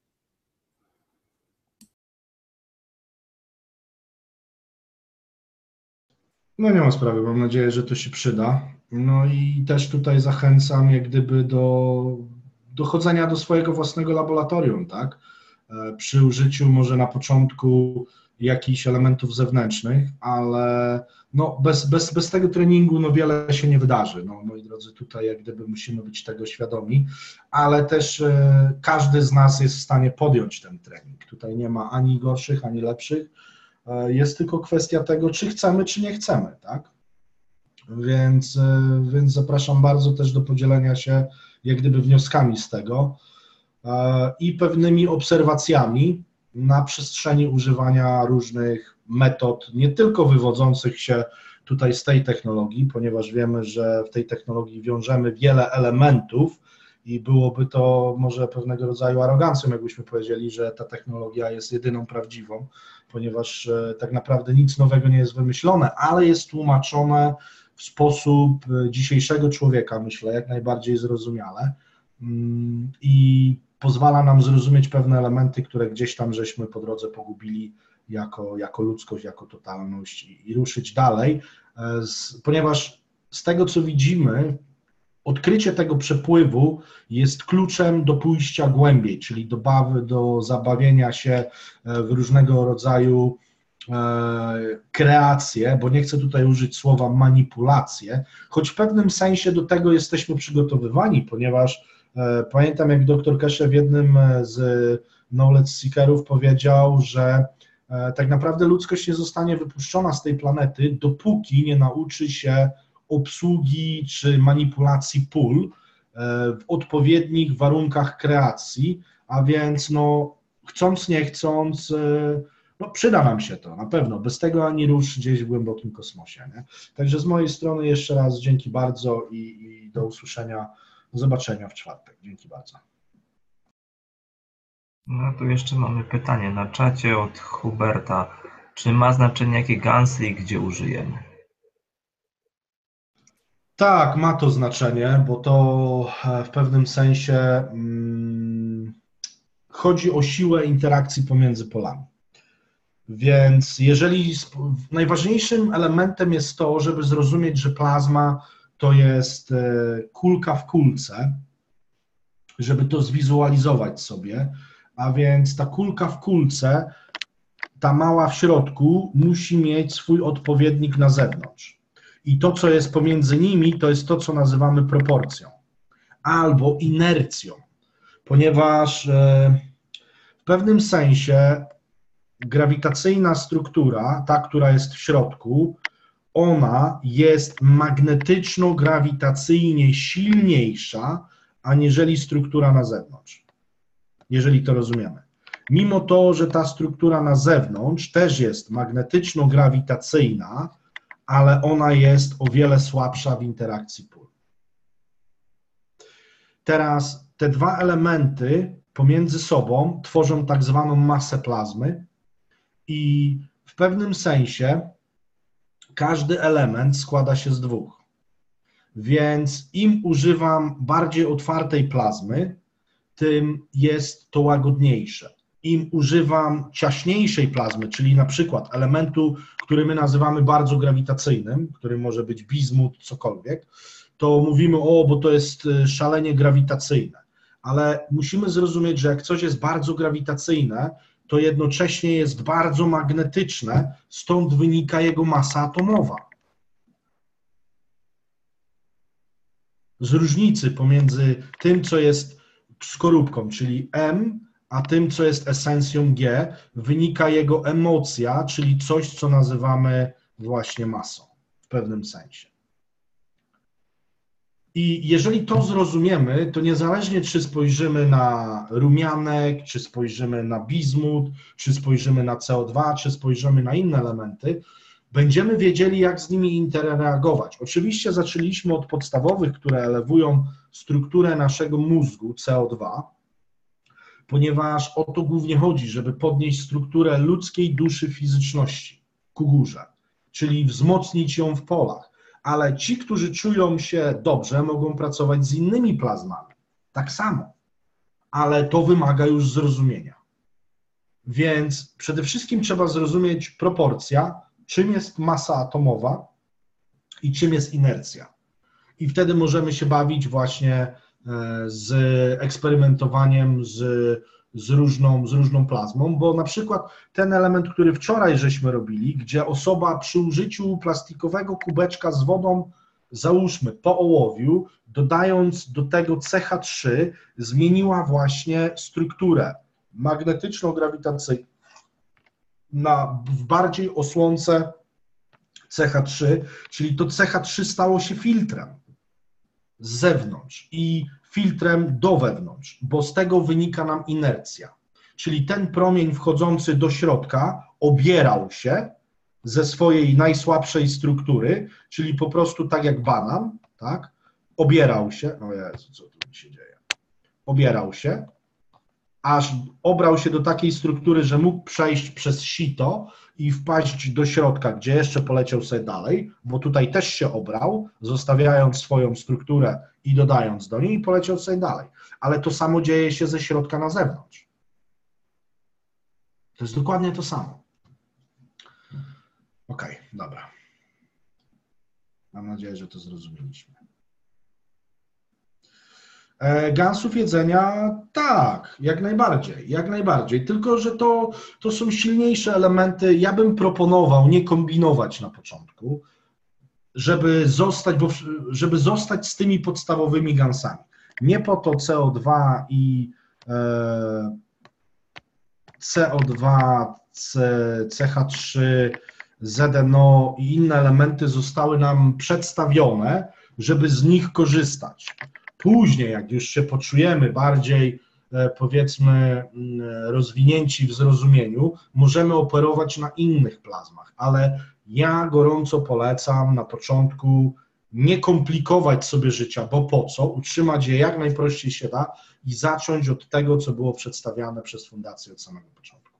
No nie ma sprawy, mam nadzieję, że to się przyda. No i też tutaj zachęcam jak gdyby do dochodzenia do swojego własnego laboratorium, tak? E, Przy użyciu może na początku jakichś elementów zewnętrznych, ale no bez, bez, bez tego treningu no wiele się nie wydarzy. No, moi drodzy, tutaj jak gdyby musimy być tego świadomi, ale też e, każdy z nas jest w stanie podjąć ten trening. Tutaj nie ma ani gorszych, ani lepszych. Jest tylko kwestia tego, czy chcemy, czy nie chcemy, tak? Więc, więc zapraszam bardzo też do podzielenia się jak gdyby wnioskami z tego i pewnymi obserwacjami na przestrzeni używania różnych metod, nie tylko wywodzących się tutaj z tej technologii, ponieważ wiemy, że w tej technologii wiążemy wiele elementów i byłoby to może pewnego rodzaju arogancją, jakbyśmy powiedzieli, że ta technologia jest jedyną prawdziwą, ponieważ tak naprawdę nic nowego nie jest wymyślone, ale jest tłumaczone w sposób dzisiejszego człowieka, myślę, jak najbardziej zrozumiale i pozwala nam zrozumieć pewne elementy, które gdzieś tam żeśmy po drodze pogubili jako, jako ludzkość, jako totalność i, i ruszyć dalej, z, ponieważ z tego, co widzimy, odkrycie tego przepływu jest kluczem do pójścia głębiej, czyli do, bawy, do zabawienia się w różnego rodzaju kreacje, bo nie chcę tutaj użyć słowa manipulacje, choć w pewnym sensie do tego jesteśmy przygotowywani, ponieważ pamiętam, jak doktor Keshe w jednym z Knowledge Seekerów powiedział, że tak naprawdę ludzkość nie zostanie wypuszczona z tej planety, dopóki nie nauczy się obsługi czy manipulacji pól w odpowiednich warunkach kreacji, a więc no, chcąc nie chcąc No, przyda nam się to, na pewno. Bez tego ani rusz gdzieś w głębokim kosmosie. Nie? Także z mojej strony jeszcze raz dzięki bardzo i, i do usłyszenia, do zobaczenia w czwartek. Dzięki bardzo. No tu jeszcze mamy pytanie na czacie od Huberta. Czy ma znaczenie, jakie gansy i gdzie użyjemy? Tak, ma to znaczenie, bo to w pewnym sensie hmm, chodzi o siłę interakcji pomiędzy polami. Więc jeżeli najważniejszym elementem jest to, żeby zrozumieć, że plazma to jest kulka w kulce, żeby to zwizualizować sobie, a więc ta kulka w kulce, ta mała w środku musi mieć swój odpowiednik na zewnątrz. I to, co jest pomiędzy nimi, to jest to, co nazywamy proporcją albo inercją, ponieważ w pewnym sensie grawitacyjna struktura, ta, która jest w środku, ona jest magnetyczno-grawitacyjnie silniejsza, aniżeli struktura na zewnątrz, jeżeli to rozumiemy. Mimo to, że ta struktura na zewnątrz też jest magnetyczno-grawitacyjna, ale ona jest o wiele słabsza w interakcji pól. Teraz te dwa elementy pomiędzy sobą tworzą tak zwaną masę plazmy i w pewnym sensie każdy element składa się z dwóch. Więc im używam bardziej otwartej plazmy, tym jest to łagodniejsze. Im używam ciaśniejszej plazmy, czyli na przykład elementu, który my nazywamy bardzo grawitacyjnym, który może być bizmut, cokolwiek, to mówimy, o, bo to jest szalenie grawitacyjne. Ale musimy zrozumieć, że jak coś jest bardzo grawitacyjne, to jednocześnie jest bardzo magnetyczne, stąd wynika jego masa atomowa. Z różnicy pomiędzy tym, co jest skorupką, czyli M, a tym, co jest esencją G, wynika jego emocja, czyli coś, co nazywamy właśnie masą w pewnym sensie. I jeżeli to zrozumiemy, to niezależnie czy spojrzymy na rumianek, czy spojrzymy na bizmut, czy spojrzymy na C O dwa, czy spojrzymy na inne elementy, będziemy wiedzieli, jak z nimi interagować. Oczywiście zaczęliśmy od podstawowych, które elewują strukturę naszego mózgu, C O dwa, ponieważ o to głównie chodzi, żeby podnieść strukturę ludzkiej duszy fizyczności ku górze, czyli wzmocnić ją w polach. Ale ci, którzy czują się dobrze, mogą pracować z innymi plazmami. Tak samo. Ale to wymaga już zrozumienia. Więc przede wszystkim trzeba zrozumieć proporcja, czym jest masa atomowa i czym jest inercja. I wtedy możemy się bawić właśnie z eksperymentowaniem z, z, różną, z różną plazmą, bo na przykład ten element, który wczoraj żeśmy robili, gdzie osoba przy użyciu plastikowego kubeczka z wodą, załóżmy po ołowiu, dodając do tego C H trzy, zmieniła właśnie strukturę magnetyczno-grawitacyjną na w bardziej osłonce C H trzy, czyli to C H trzy stało się filtrem z zewnątrz i filtrem do wewnątrz, bo z tego wynika nam inercja. Czyli ten promień wchodzący do środka obierał się ze swojej najsłabszej struktury, czyli po prostu tak jak banan, tak? Obierał się, o Jezu, co tu się dzieje? Obierał się, aż obrał się do takiej struktury, że mógł przejść przez sito i wpaść do środka, gdzie jeszcze poleciał sobie dalej, bo tutaj też się obrał, zostawiając swoją strukturę i dodając do niej i poleciał sobie dalej. Ale to samo dzieje się ze środka na zewnątrz. To jest dokładnie to samo. Okej, okay, dobra. Mam nadzieję, że to zrozumieliśmy. Gansów jedzenia, tak, jak najbardziej, jak najbardziej, tylko że to, to są silniejsze elementy. Ja bym proponował nie kombinować na początku, żeby zostać, bo, żeby zostać z tymi podstawowymi gansami. Nie po to C O dwa i e, C O dwa, C H trzy, Z N O i inne elementy zostały nam przedstawione, żeby z nich korzystać. Później, jak już się poczujemy bardziej powiedzmy rozwinięci w zrozumieniu, możemy operować na innych plazmach, ale ja gorąco polecam na początku nie komplikować sobie życia, bo po co, utrzymać je jak najprościej się da i zacząć od tego, co było przedstawiane przez fundację od samego początku.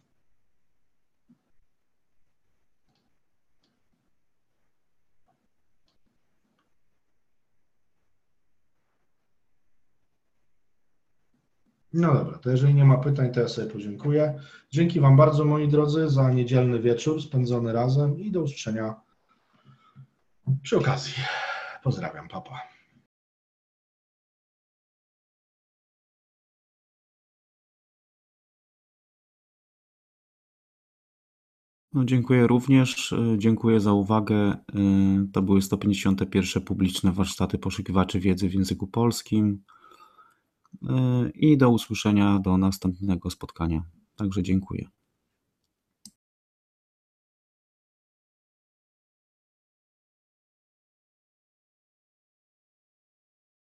No dobra, to jeżeli nie ma pytań, to ja sobie podziękuję. Dzięki Wam bardzo, moi drodzy, za niedzielny wieczór spędzony razem i do usłyszenia przy okazji. Pozdrawiam, papa. No, dziękuję również. Dziękuję za uwagę. To były sto pięćdziesiąte pierwsze publiczne warsztaty poszukiwaczy wiedzy w języku polskim. I do usłyszenia do następnego spotkania. Także dziękuję.